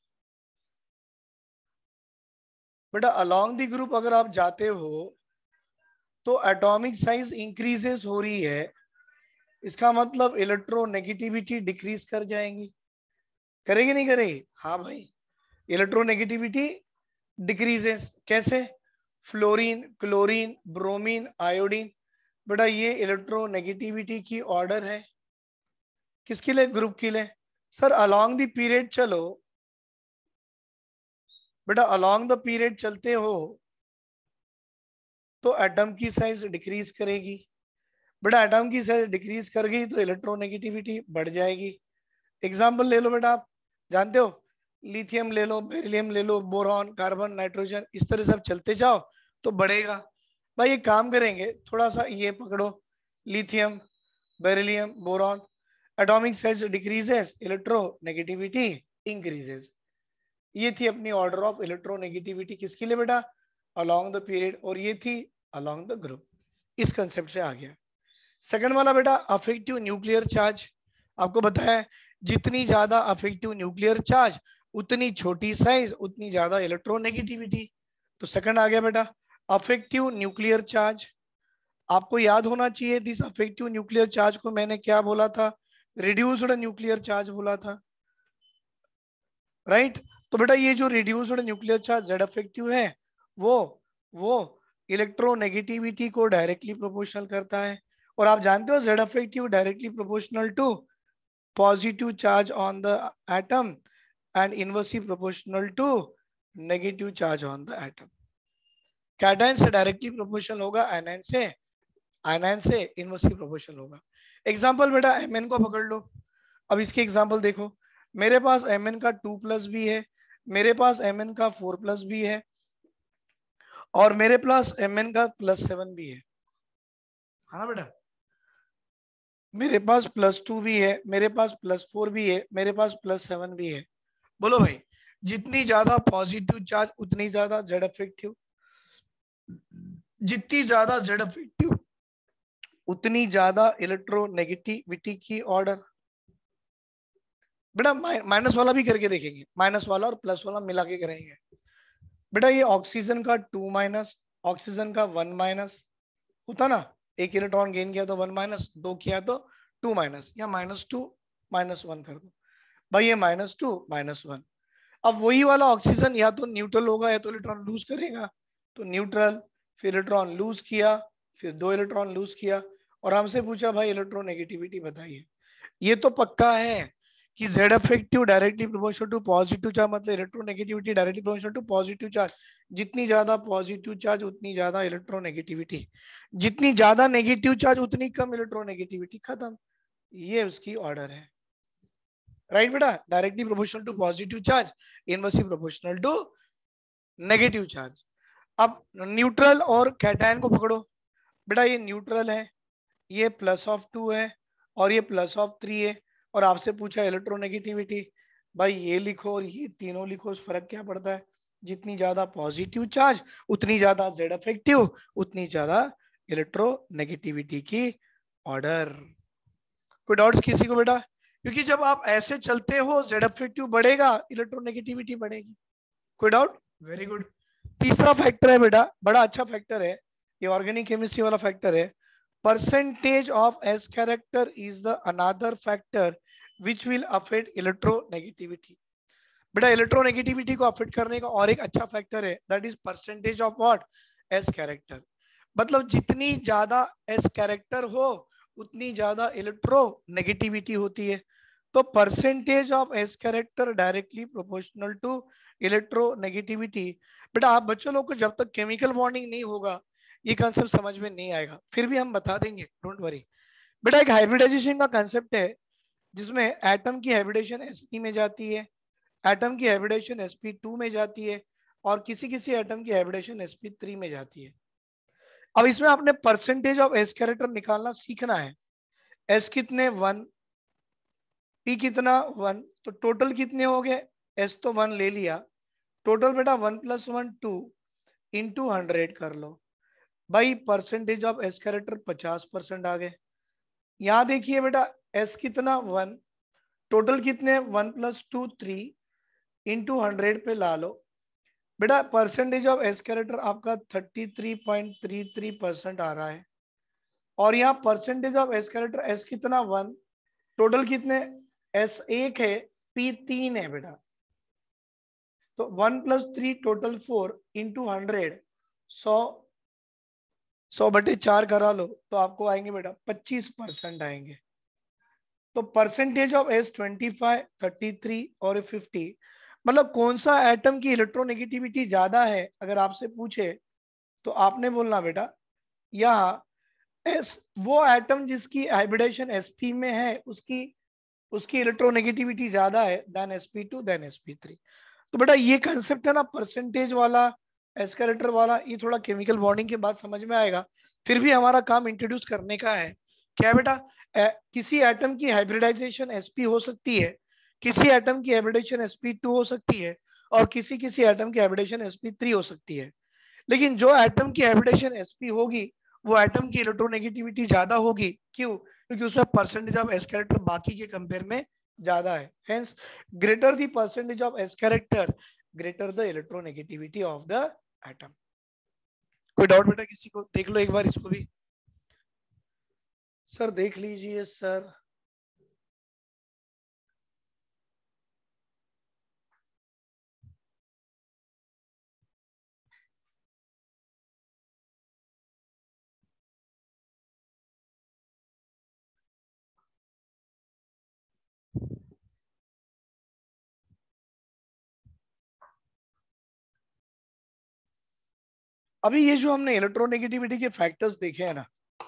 बेटा अलोंग द ग्रुप अगर आप जाते हो तो एटॉमिक साइज इंक्रीजेस हो रही है, इसका मतलब इलेक्ट्रोनेगेटिविटी डिक्रीज कर जाएंगी, करेगी नहीं करेगी, हाँ भाई, इलेक्ट्रोनेगेटिविटी डिक्रीजेस कैसे, फ्लोरीन क्लोरीन ब्रोमीन आयोडीन, बेटा ये इलेक्ट्रोनेगेटिविटी की ऑर्डर है, किसके लिए, ग्रुप के लिए। सर अलोंग द पीरियड चलो, बेटा अलोंग द पीरियड चलते हो तो एटम की साइज डिक्रीज करेगी, बेटा एटम की साइज डिक्रीज कर गई तो इलेक्ट्रोनेगेटिविटी बढ़ जाएगी। एग्जाम्पल ले लो बेटा, आप जानते हो लिथियम ले लो, बेरिलियम ले लो, बोरॉन कार्बन नाइट्रोजन, इस तरह सब चलते जाओ तो बढ़ेगा। भाई एक काम करेंगे, थोड़ा सा ये पकड़ो, lithium beryllium boron, atomic size decreases electronegativity increases, ये थी अपनी ऑर्डर ऑफ इलेक्ट्रोनेगेटिविटी किसके लिए बेटा, अलोंग द पीरियड, और ये थी अलोंग द ग्रुप, इस कंसेप्ट से आ गया। सेकंड वाला बेटा अफेक्टिव न्यूक्लियर चार्ज, आपको बताया है जितनी ज्यादा अफेक्टिव न्यूक्लियर चार्ज उतनी छोटी साइज उतनी ज्यादा इलेक्ट्रोनेगेटिविटी। तो सेकंड आ गया बेटा अफेक्टिव न्यूक्लियर चार्ज। आपको याद होना चाहिए दिस अफेक्टिव न्यूक्लियर चार्ज को मैंने क्या बोला था, रिड्यूस्ड न्यूक्लियर चार्ज बोला था, राइट। तो बेटा ये जो reduced nuclear charge Z effective है वो इलेक्ट्रोनेगेटिविटी को डायरेक्टली प्रोपोर्शनल करता है। और आप जानते हो Z effective directly proportional to positive charge on the atom and inversely proportional to negative charge on the atom। Cation से डायरेक्टली प्रोपोर्शनल होगा, आयनाइन से इनवर्सली प्रोपोर्शनल होगा। एग्जांपल बेटा Mn को पकड़ लो। अब इसके एग्जांपल देखो, मेरे पास Mn का 2+ भी है, मेरे पास Mn का 4+ भी है, और मेरे पास Mn का +7 भी है ना बेटा। मेरे पास +2 भी है, मेरे पास +4 भी है, मेरे पास +7 भी है। बोलो भाई, जितनी ज्यादा पॉजिटिव चार्ज उतनी ज्यादा जेड अफेक्टिव, जितनी ज्यादा जेड अफेक्टिव उतनी ज्यादा इलेक्ट्रोनेगेटिविटी की ऑर्डर। बेटा माइनस वाला भी करके देखेंगे, माइनस वाला और प्लस वाला मिला के करेंगे। बेटा ये ऑक्सीजन का 2-, ऑक्सीजन का 1- होता ना, एक इलेक्ट्रॉन गेन किया तो 1-, 2 किया तो 2-, या -2 -1 कर दो भाई, ये -2 -1। अब वही वाला ऑक्सीजन या तो न्यूट्रल होगा या तो इलेक्ट्रॉन लूज करेगा, तो न्यूट्रल, फिर इलेक्ट्रॉन लूज किया, फिर 2 इलेक्ट्रॉन लूज किया, और हमसे पूछा भाई इलेक्ट्रोनेगेटिविटी बताइए। ये तो पक्का है कि Z effective directly proportional to positive charge, मतलब electronegativity directly proportional to positive charge. जितनी ज्यादा पॉजिटिव चार्ज उतनी ज्यादा इलेक्ट्रोनेगेटिविटी, जितनी ज्यादा नेगेटिव चार्ज उतनी कम इलेक्ट्रोनेगेटिविटी। खत्म, ये उसकी ऑर्डर है, राइट बेटा। Directly proportional to positive charge, inversely proportional to negative charge. अब न्यूट्रल और कैटायन को पकड़ो। बेटा ये न्यूट्रल है, ये +2 है, और ये +3 है, और आपसे पूछा इलेक्ट्रोनेगेटिविटी। भाई ये लिखो और ये तीनों लिखो, फर्क क्या पड़ता है। जितनी ज्यादा पॉजिटिव चार्ज उतनी ज्यादा जेड इफेक्टिव, उतनी ज्यादा इलेक्ट्रोनेगेटिविटी की ऑर्डर। कोई डाउट्स किसी को बेटा? क्योंकि जब आप ऐसे चलते हो जेड इफेक्टिव बढ़ेगा, इलेक्ट्रोनेगेटिविटी बढ़ेगी। कोई डाउट? Very good. तीसरा फैक्टर है बेटा, बड़ा अच्छा फैक्टर है, ये ऑर्गेनिक केमिस्ट्री वाला फैक्टर है। Percentage of S character is the another factor which will affect electronegativity. बेटा इलेक्ट्रोनेगेटिविटी को अफेक्ट करने का और एक अच्छा फैक्टर है, that is percentage of what, S character. मतलब जितनी ज्यादा एस कैरेक्टर हो उतनी ज्यादा इलेक्ट्रोनेगेटिविटी होती है। तो percentage of S character directly proportional to electronegativity. बेटा आप बच्चों लोग को जब तक केमिकल बॉन्डिंग नहीं होगा ये कंसेप्ट समझ में नहीं आएगा, फिर भी हम बता देंगे, डोंट वरी। बेटा एक हाइब्रिडाइजेशन का कंसेप्ट है जिसमें एटम की हाइब्रिडेशन sp में जाती है, एटम की हाइब्रिडेशन sp2 में जाती है, और किसी किसी एटम की हाइब्रिडेशन sp3 में जाती है। अब इसमें आपने परसेंटेज ऑफ एस कैरेक्टर निकालना सीखना है। एस कितने 1, पी कितना 1, तो टोटल कितने हो गए, एस तो 1 ले लिया, टोटल बेटा 1 + 1 2 इंटू 100 कर लो भाई, परसेंटेज ऑफ एस कैरेक्टर 50% आ गए। यहाँ देखिए बेटा एस कितना 1, टोटल कितने 1 + 2 3 इंटू 100 पे ला लो बेटा, परसेंटेज ऑफ एस कैरेक्टर आपका 33.33% आ रहा है। और यहाँ percentage of S character S कितना 1, टोटल कितने, एस 1 है, पी 3 है बेटा, तो 1 + 3 टोटल 4 इंटू 100, 100/4 करा लो तो आपको आएंगे बेटा 25% आएंगे। तो परसेंटेज ऑफ एस 25, 33 और 50, मतलब कौन सा एटम की इलेक्ट्रोनेगेटिविटी ज्यादा है अगर आपसे पूछे तो आपने बोलना बेटा यहाँ एस, वो एटम जिसकी हाइब्रिडेशन sp में है उसकी इलेक्ट्रोनेगेटिविटी ज्यादा है देन sp2 देन sp3। तो बेटा ये कंसेप्ट है ना परसेंटेज वाला, एस कैरेक्टर वाला, ये थोड़ा केमिकल बॉन्डिंग के बाद समझ में आएगा, फिर भी हमारा काम इंट्रोड्यूस करने का है। क्या बेटा किसी एटम की हाइब्रिडाइजेशन sp हो सकती है, किसी एटम की हाइब्रिडेशन sp2 हो सकती है, और किसी किसी एटम की हाइब्रिडेशन sp3 हो सकती है। लेकिन जो एटम की हाइब्रिडेशन sp होगी वो एटम की इलेक्ट्रोनेगेटिविटी ज्यादा होगी। क्यों? क्योंकि उसमें परसेंटेज ऑफ एस कैरेक्टर बाकी के कंपेयर में ज्यादा है। Hence greater the percentage of S character greater the electronegativity of the atom. कोई डाउट बेटा किसी को? देख लो एक बार इसको भी। सर देख लीजिए सर। अभी ये जो हमने इलेक्ट्रोनेगेटिविटी के फैक्टर्स देखे हैं ना,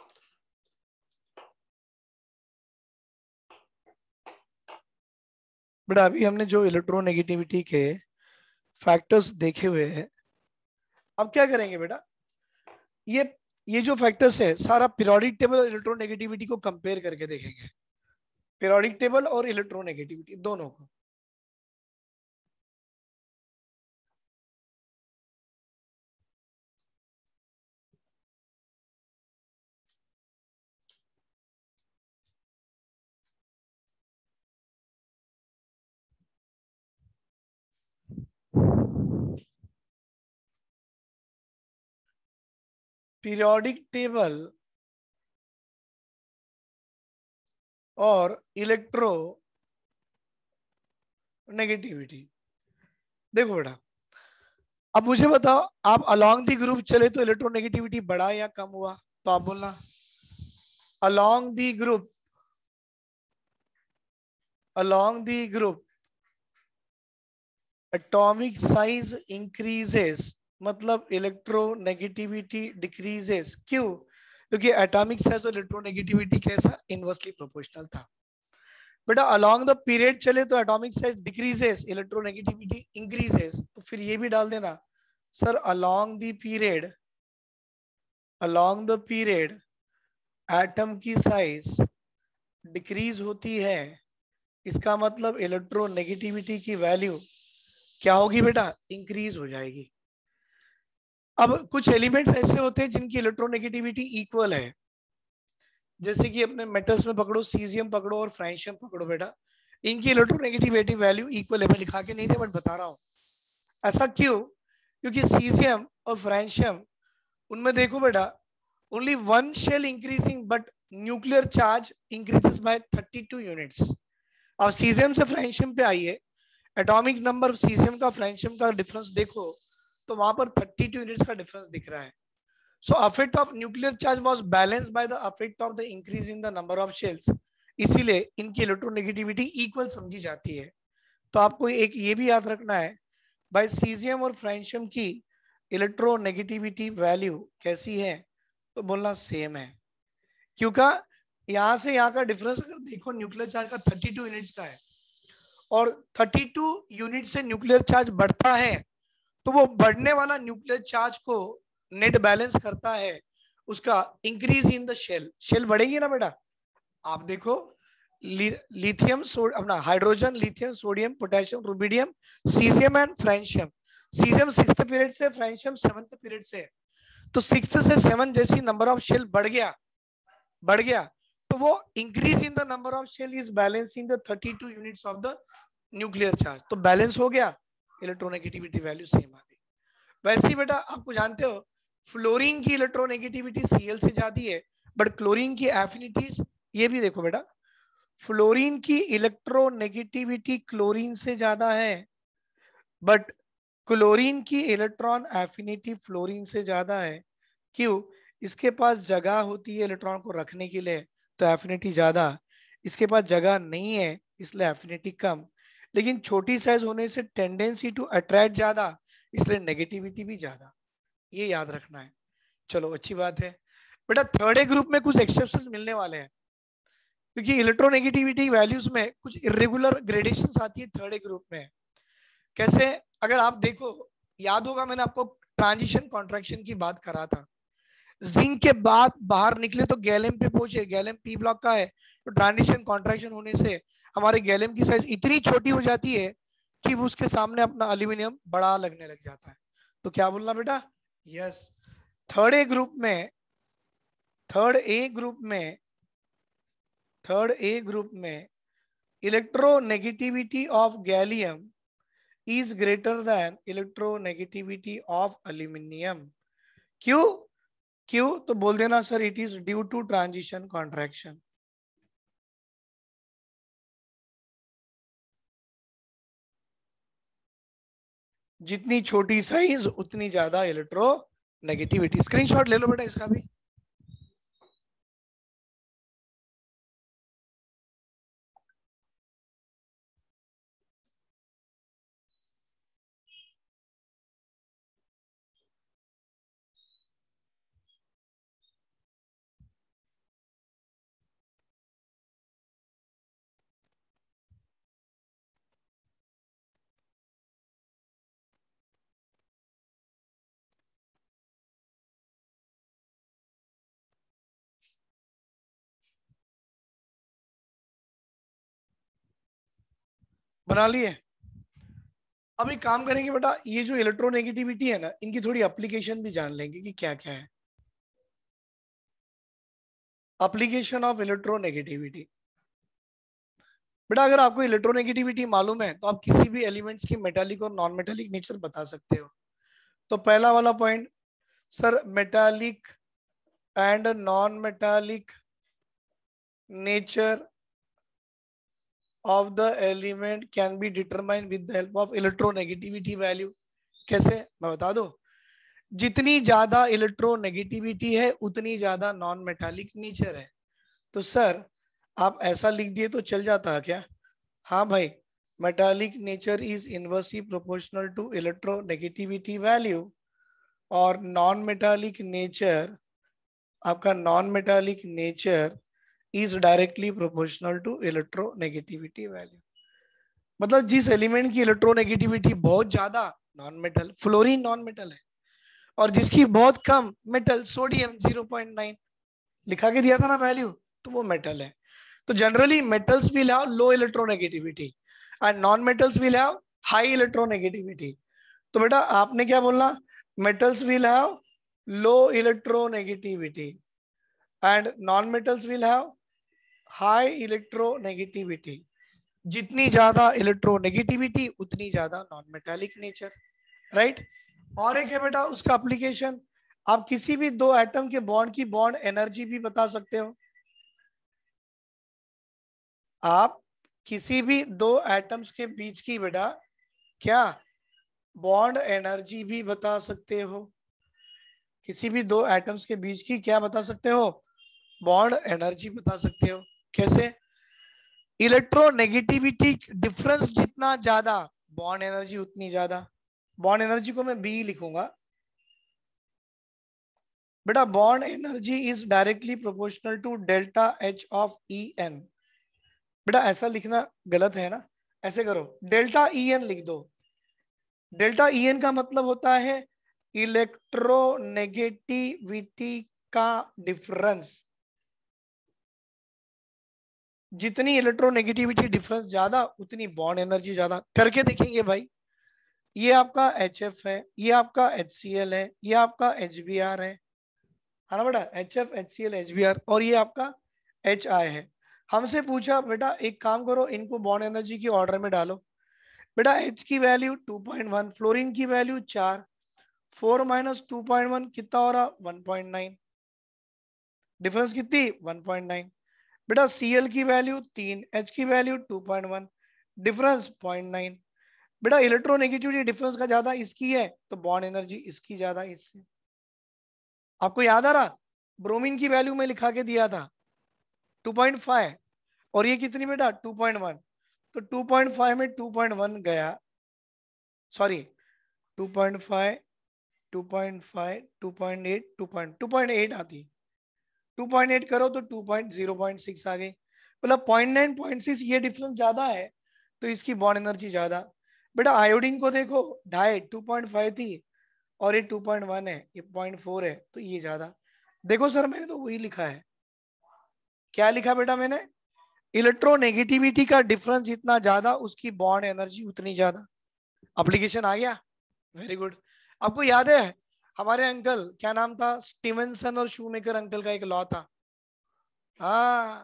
बेटा अभी हमने जो इलेक्ट्रोनेगेटिविटी के फैक्टर्स देखे हुए हैं, अब क्या करेंगे बेटा, ये ये जो फैक्टर्स है सारा पीरियोडिक टेबल और इलेक्ट्रोनेगेटिविटी को कंपेयर करके देखेंगे। पीरियोडिक टेबल और इलेक्ट्रोनेगेटिविटी दोनों को। पीरियोडिक टेबल और इलेक्ट्रो नेगेटिविटी। देखो बेटा, अब मुझे बताओ, आप अलोंग दी ग्रुप चले तो इलेक्ट्रोनेगेटिविटी बढ़ा या कम हुआ? तो आप बोलना। Along the group, along the group atomic size increases, मतलब इलेक्ट्रोनेगेटिविटी डिक्रीजेस। क्यों? क्योंकि एटॉमिक साइज और इलेक्ट्रोनेगेटिविटी कैसा, इनवर्सली प्रोपोर्शनल था। बेटा अलोंग द पीरियड चले तो atomic size decreases, electronegativity increases. तो फिर ये भी डाल देना sir, along the period, along the period atom की साइज डिक्रीज होती है। इसका मतलब इलेक्ट्रोनेगेटिविटी की वैल्यू क्या होगी बेटा, इंक्रीज हो जाएगी। अब कुछ एलिमेंट्स ऐसे होते हैं जिनकी इलेक्ट्रोनेगेटिविटी इक्वल है, जैसे कि अपने मेटल्स में पकड़ो, सीजियम पकड़ो और फ्रांशियम पकड़ो बेटा, इनकी इलेक्ट्रोनेगेटिविटी वैल्यू इक्वल है। मैं लिखा के नहीं थे बट बता रहा हूँ। ऐसा क्यों? क्योंकि सीजियम और फ्रांशियम, उनमें देखो बेटा, only one shell increasing but nuclear charge increases by 32 units. अब सीजियम से फ्रांशियम पे आइए, एटॉमिक नंबर सीजियम का फ्रांशियम का डिफरेंस देखो तो वहां पर 32 यूनिट्स का डिफरेंस दिख रहा है। So effect of nuclear charge was balanced by the effect of the increase in the number of shells. इसीलिए इनकी इलेक्ट्रोनेगेटिविटी इक्वल समझी जाती है। तो आपको एक ये भी याद रखना है, भाई सीजियम और फ्रांशियम की इलेक्ट्रोनेगेटिविटी वैल्यू कैसी है? तो बोलना सेम है। क्योंकि यहाँ से यहाँ का डिफरेंस अगर देखो, न्यूक्लियर चार्ज का 32 यूनिट्स का है और 32 यूनिट से न्यूक्लियर चार्ज बढ़ता है, तो वो बढ़ने वाला न्यूक्लियर चार्ज को नेट बैलेंस करता है उसका increase in the shell. Shell बढ़ेगी ना बेटा। आप देखो, लिथियम अपना hydrogen, lithium, sodium, potassium, rubidium, caesium and francium. Caesium 6th period से, फ्रांशियम 7th पीरियड से। तो 6 से 7 जैसी नंबर ऑफ शेल बढ़ गया, बढ़ गया, तो वो increase in the number of shell is balancing the 32 units of the nuclear charge. तो बैलेंस हो गया, इलेक्ट्रोनेगेटिविटी वैल्यू सेम आ गई। वैसे ही बेटा आपको जानते हो, फ्लोरीन की इलेक्ट्रोनेगेटिविटी Cl से ज्यादा है, बट क्लोरीन की एफिनिटीज, ये भी देखो बेटा, फ्लोरीन की इलेक्ट्रोनेगेटिविटी क्लोरीन से ज्यादा है, बट क्लोरीन की इलेक्ट्रॉन एफिनिटी फ्लोरीन से ज्यादा है। क्यों? इसके पास जगह होती है इलेक्ट्रॉन को रखने के लिए, तो एफिनिटी ज्यादा। इसके पास जगह नहीं है, इसलिए एफिनिटी कम। लेकिन छोटी साइज होने से टेंडेंसी टू अट्रैक्ट ज्यादा, इसलिए नेगेटिविटी भी ज्यादा। ये याद रखना है। चलो अच्छी बात है बेटा। थर्ड ए ग्रुप में कुछ एक्सेप्शंस मिलने वाले हैं, क्योंकि इलेक्ट्रोनेगेटिविटी वैल्यूज में कुछ इरेगुलर ग्रेडेशंस आती है थर्ड ए ग्रुप में। कैसे? अगर आप देखो, याद होगा मैंने आपको ट्रांजिशन कॉन्ट्रैक्शन की बात करा था। जिंक के बाद बाहर निकले तो गैलियम पे पहुंचे, गैलियम पी ब्लॉक का है, तो ट्रांजिशन कॉन्ट्रैक्शन होने से हमारे गैलियम की साइज इतनी छोटी हो जाती है कि वो उसके सामने अपना एल्यूमिनियम बड़ा लगने लग जाता है। तो क्या बोलना बेटा? यस। थर्ड ए ग्रुप में, थर्ड ए ग्रुप में थर्ड ए ग्रुप में electronegativity of gallium is greater than electronegativity of aluminium. क्यों? क्यों? तो बोल देना sir, it is due to transition contraction. जितनी छोटी साइज उतनी ज्यादा इलेक्ट्रोनेगेटिविटी. स्क्रीनशॉट ले लो बेटा इसका भी. बना लिए. अब एक काम करेंगे बेटा, ये जो इलेक्ट्रोनेगेटिविटी है ना, इनकी थोड़ी एप्लीकेशन भी जान लेंगे कि क्या क्या है. Application of electronegativity. बेटा अगर आपको इलेक्ट्रोनेगेटिविटी मालूम है तो आप किसी भी एलिमेंट्स की मेटालिक और नॉन मेटालिक नेचर बता सकते हो. तो पहला वाला point sir, metallic and non metallic nature of the element can be determined with the help of electronegativity value. कैसे? मैं बता दूं. जितनी ज्यादा इलेक्ट्रोनेगेटिविटी है उतनी ज्यादा नॉन मेटालिक नेचर है. तो सर आप ऐसा लिख दिए तो चल जाता है क्या? हाँ भाई, metallic nature is inversely proportional to electronegativity value और नॉन मेटालिक नेचर, आपका non metallic nature is directly proportional to electronegativity value. मतलब जिस एलिमेंट की इलेक्ट्रोनेगेटिविटी बहुत ज्यादा, non metal, fluorine non metal है, और जिसकी बहुत कम, मेटल, सोडियम 0.9 लिखा के दिया था ना वैल्यू, तो वो मेटल है. तो generally metals will have low electronegativity and non metals will have high electronegativity. तो बेटा आपने क्या बोलना? Metals will have low electronegativity and non metals will have high electronegativity. जितनी ज्यादा इलेक्ट्रोनेगेटिविटी उतनी ज्यादा नॉन मेटालिक नेचर. राइट. और एक है बेटा उसका एप्लीकेशन, आप किसी भी दो एटम के बॉन्ड की बॉन्ड एनर्जी भी बता सकते हो. आप किसी भी दो एटम्स के बीच की बेटा क्या बॉन्ड एनर्जी भी बता सकते हो. किसी भी दो एटम्स के बीच की क्या बता सकते हो? बॉन्ड एनर्जी बता सकते हो. कैसे? इलेक्ट्रोनेगेटिविटी डिफरेंस जितना ज्यादा, बॉन्ड एनर्जी उतनी ज्यादा. बॉन्ड एनर्जी को मैं बी लिखूंगा. बेटा bond energy is directly proportional to delta H of E N. बेटा ऐसा लिखना गलत है ना, ऐसे करो, डेल्टा ई एन लिख दो. डेल्टा ई एन का मतलब होता है इलेक्ट्रोनेगेटिविटी का डिफरेंस. जितनी इलेक्ट्रोनेगेटिविटी डिफरेंस ज्यादा उतनी बॉन्ड एनर्जी ज्यादा. करके देखेंगे भाई. ये आपका एच एफ है, ये आपका एच सी एल है, ये आपका एच बी आर है ना बेटा, H F H C L H B R, और ये आपका एच आई है. हमसे पूछा बेटा एक काम करो, इनको बॉन्ड एनर्जी की ऑर्डर में डालो. बेटा एच की वैल्यू 2.1, फ्लोरीन की वैल्यू 4, 4 माइनस 2.1 कितना हो रहा? 1.9. डिफरेंस कितनी? 1.9. बेटा Cl की वैल्यू 3, H की वैल्यू 2.1, डिफरेंस 0.9. बेटा इलेक्ट्रोनेगेटिविटी डिफरेंस का ज्यादा इसकी है तो बॉन्ड एनर्जी इसकी ज्यादा इससे. आपको याद आ रहा? ब्रोमीन की वैल्यू में लिखा के दिया था 2.5 और ये कितनी बेटा? 2.1. तो 2.5 में 2.1 गया, सॉरी 2.5, 2.5, 2.8, 2.8 आती, 2.8 करो तो 2.0.6 आ गई. मतलब 0.9, 0.6 ये डिफरेंस ज्यादा है तो इसकी बॉन्ड एनर्जी ज्यादा. बेटा आयोडीन को देखो, ढाई 2.5 थी और ये 2.1 है, ये 0.4 है, तो ये ज्यादा. देखो सर मैंने तो वही लिखा है. क्या लिखा बेटा मैंने? इलेक्ट्रोनेगेटिविटी का डिफरेंस जितना ज्यादा उसकी बॉन्ड एनर्जी उतनी ज्यादा. एप्लीकेशन आ गया. Very good. आपको याद है हमारे अंकल क्या नाम था, स्टीवेंसन और शूमेकर अंकल का एक लॉ था. हाँ,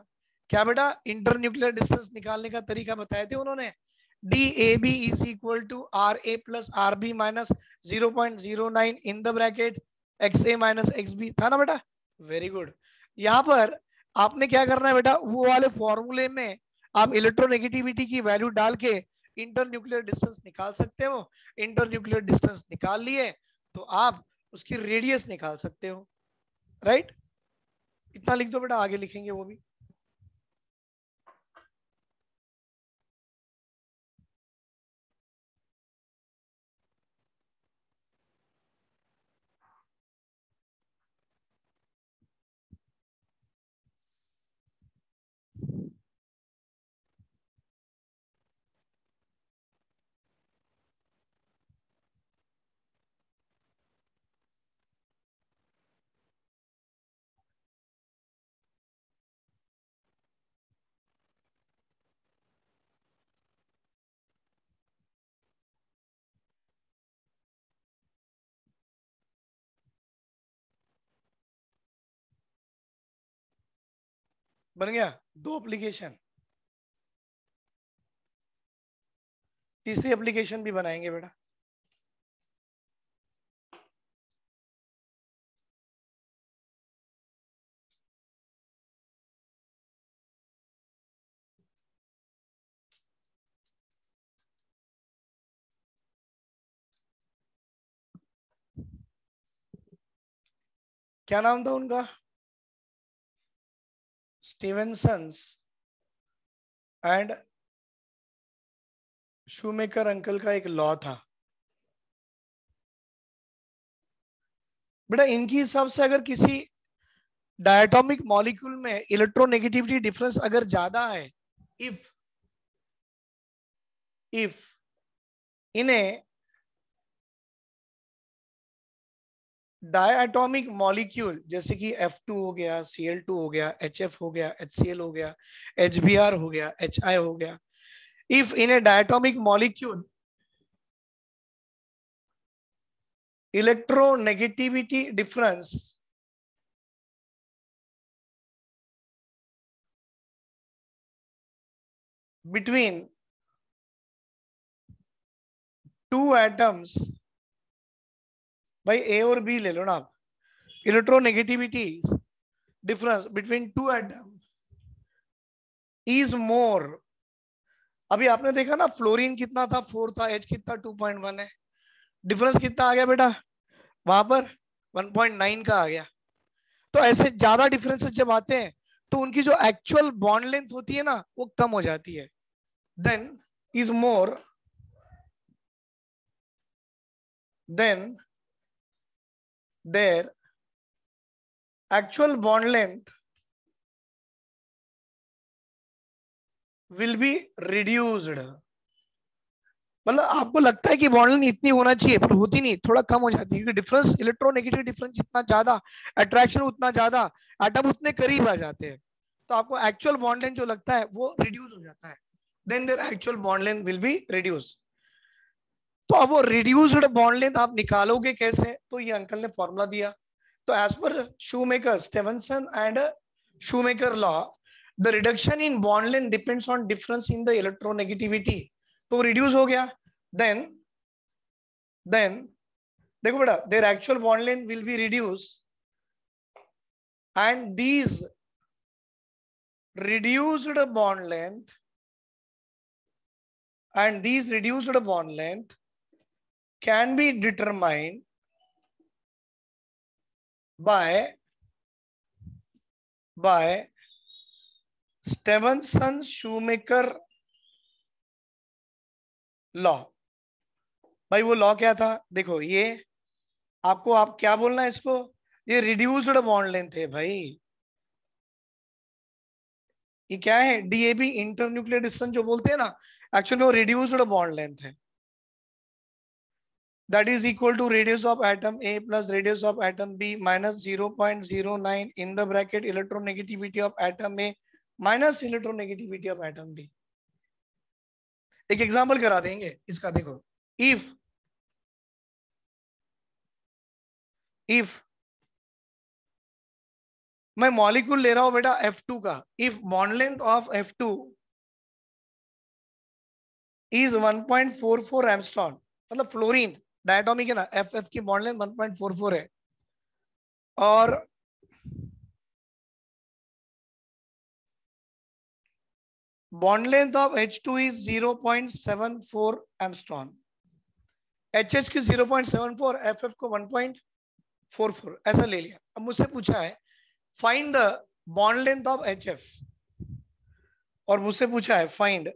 क्या बेटा, इंटर न्यूक्लियर डिस्टेंस निकालने का तरीका बताए थे उन्होंने, D A B is equal to R A plus R B minus 0.09 in the bracket X A minus X B, था ना बेटा? Very good. यहाँ पर आपने क्या करना है बेटा, वो वाले फॉर्मूले में आप इलेक्ट्रोनेगेटिविटी की वैल्यू डाल के इंटर न्यूक्लियर डिस्टेंस निकाल सकते हो। इंटर न्यूक्लियर डिस्टेंस निकाल लिए तो आप उसकी रेडियस निकाल सकते हो, राइट? इतना लिख दो बेटा, आगे लिखेंगे वो भी। बन गया दो एप्लीकेशन, तीसरी एप्लीकेशन भी बनाएंगे बेटा। क्या नाम था उनका? स्टीवेंसन्स एंड शूमेकर अंकल का एक लॉ था बेटा। इनकी हिसाब से अगर किसी डायटोमिक मॉलिक्यूल में इलेक्ट्रोनेगेटिविटी डिफरेंस अगर ज्यादा है, इफ इन्हें डायटोमिक मॉलिक्यूल जैसे कि F2 हो गया, Cl2 हो गया, HF हो गया, HCl हो गया, HBr हो गया, HI हो गया, if in a diatomic molecule electronegativity difference between two atoms, भाई A और B ले लो ना आप, electronegativity difference between two atoms is more। अभी आपने देखा ना, फ्लोरीन कितना था, 4 था, H कितना 2.1 है, डिफरेंस कितना आ गया बेटा वहां पर, 1.9 का आ गया। तो ऐसे ज्यादा डिफरेंसेस जब आते हैं तो उनकी जो एक्चुअल बॉन्ड लेंथ होती है ना वो कम हो जाती है, then is more than their actual bond length will be reduced. मतलब आपको लगता है कि बॉन्ड लेंथ इतनी होना चाहिए पर होती नहीं, थोड़ा कम हो जाती है, क्योंकि डिफरेंस, इलेक्ट्रोनेगेटिव डिफरेंस जितना ज्यादा, अट्रैक्शन उतना ज्यादा, एटम उतने करीब आ जाते हैं, तो आपको एक्चुअल बॉन्ड लेंथ जो लगता है वो रिड्यूस हो जाता है, then their actual bond length will be reduce. तो अब वो रिड्यूस्ड बॉन्ड लेंथ आप निकालोगे कैसे, तो ये अंकल ने फॉर्मूला दिया। तो as per Schomaker, Stevenson and Schomaker law, the reduction in bond length depends on difference in the electronegativity. तो रिड्यूस हो गया, देन देन देखो बेटा, their actual bond length will be reduce and these reduced bond length and these reduced bond length can be determined by Stevenson Schomaker law. भाई वो law क्या था, देखो ये आपको, आप क्या बोलना है इसको, ये रिड्यूस्ड बॉन्ड लेंथ है भाई। ये क्या है, डीएबी इंटर न्यूक्लियर डिस्टेंस जो बोलते हैं ना, एक्चुअली वो रिड्यूस्ड बॉन्ड लेंथ है। That is equal to radius of atom A plus radius of atom B minus 0.09 in the bracket electronegativity of atom A minus electronegativity of atom B। एक example करा देंगे इसका, देखो, if मैं molecule ले रहा हूं बेटा F2 का, if bond length of F2 is 1.44 angstrom, मतलब फ्लोरीन डायटोमिक है ना, FF की बॉन्ड लेंथ 1.44 है, और bond length of H2 is 0.74 angstrom, HH की 0.74, FF को 1.44, ऐसा ले लिया। अब मुझसे पूछा है find the bond length of HF, और मुझसे पूछा है find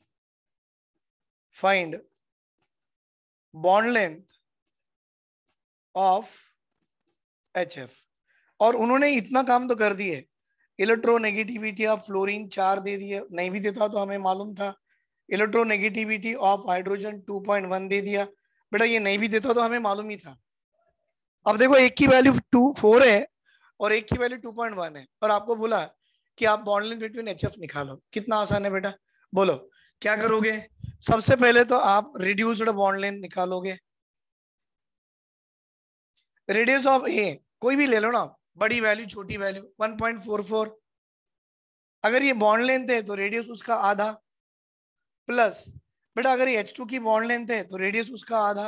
bond length of HF, और उन्होंने इतना काम तो कर दिए, इलेक्ट्रोनेगेटिविटी ऑफ फ्लोरीन 4 दे दिए, नहीं भी देता तो हमें मालूम था, इलेक्ट्रोनेगेटिविटी ऑफ हाइड्रोजन 2.1 दे दिया, बेटा ये नहीं भी देता तो हमें मालूम ही था। अब देखो एक की वैल्यू 4 है और एक की वैल्यू 2.1 है, और आपको बोला कि आप बॉन्ड लेंथ बिटवीन HF निकालो, कितना आसान है बेटा, बोलो क्या करोगे। सबसे पहले तो आप रिड्यूस्ड बॉन्ड लेंथ निकालोगे, रेडियस ऑफ ए कोई भी ले लो ना, बड़ी वैल्यू छोटी वैल्यू 1.44, अगर ये बॉन्ड लेंथ है तो रेडियस उसका आधा, प्लस बेटा अगर ये H2 की बॉन्ड लेंथ है तो रेडियस उसका आधा,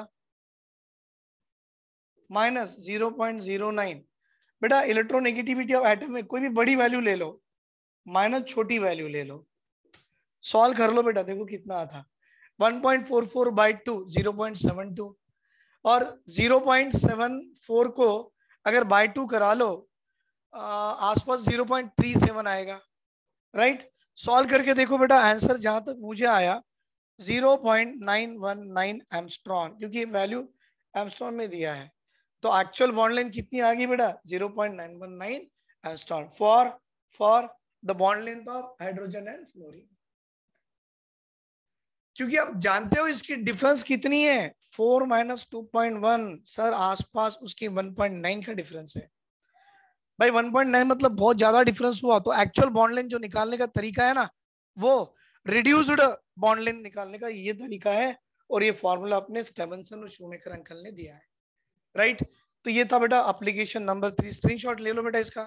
माइनस 0.09, बेटा इलेक्ट्रोनेगेटिविटी ऑफ एटम में कोई भी बड़ी वैल्यू ले लो, माइनस छोटी वैल्यू ले लो, सॉल्व कर लो बेटा, देखो कितना आता, 1.44 बाई 2 0.72, और 0.74 को अगर बाई 2 करा लो आसपास 0.37 आएगा, राइट। सॉल्व करके देखो बेटा, आंसर जहां तक मुझे आया 0.919 एम्स्ट्रॉन, क्योंकि वैल्यू एम्स्ट्रॉन में दिया है, तो एक्चुअल बॉन्ड लेंथ कितनी आ गई बेटा 0.919 angstrom for the bond length of hydrogen and fluorine. क्योंकि आप जानते हो इसकी डिफरेंस कितनी है, 4 माइनस 2.1, सर आसपास उसकी 1.9 का डिफरेंस है भाई, 1.9 मतलब बहुत ज्यादा डिफरेंस हुआ, तो एक्चुअल बॉन्ड लेंथ जो निकालने का तरीका है ना, वो रिड्यूस्ड बॉन्ड लेंथ निकालने का ये तरीका है, और ये फॉर्मूला अपने स्टेफनसन और शूमेकर अंकल ने दिया है, राइट। तो ये था बेटा एप्लीकेशन नंबर 3, स्क्रीनशॉट ले लो बेटा इसका,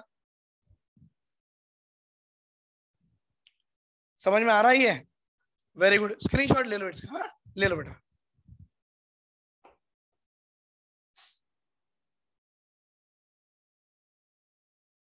समझ में आ रहा ही है, वेरी गुड, स्क्रीनशॉट ले लो इसका, हाँ ले लो बेटा।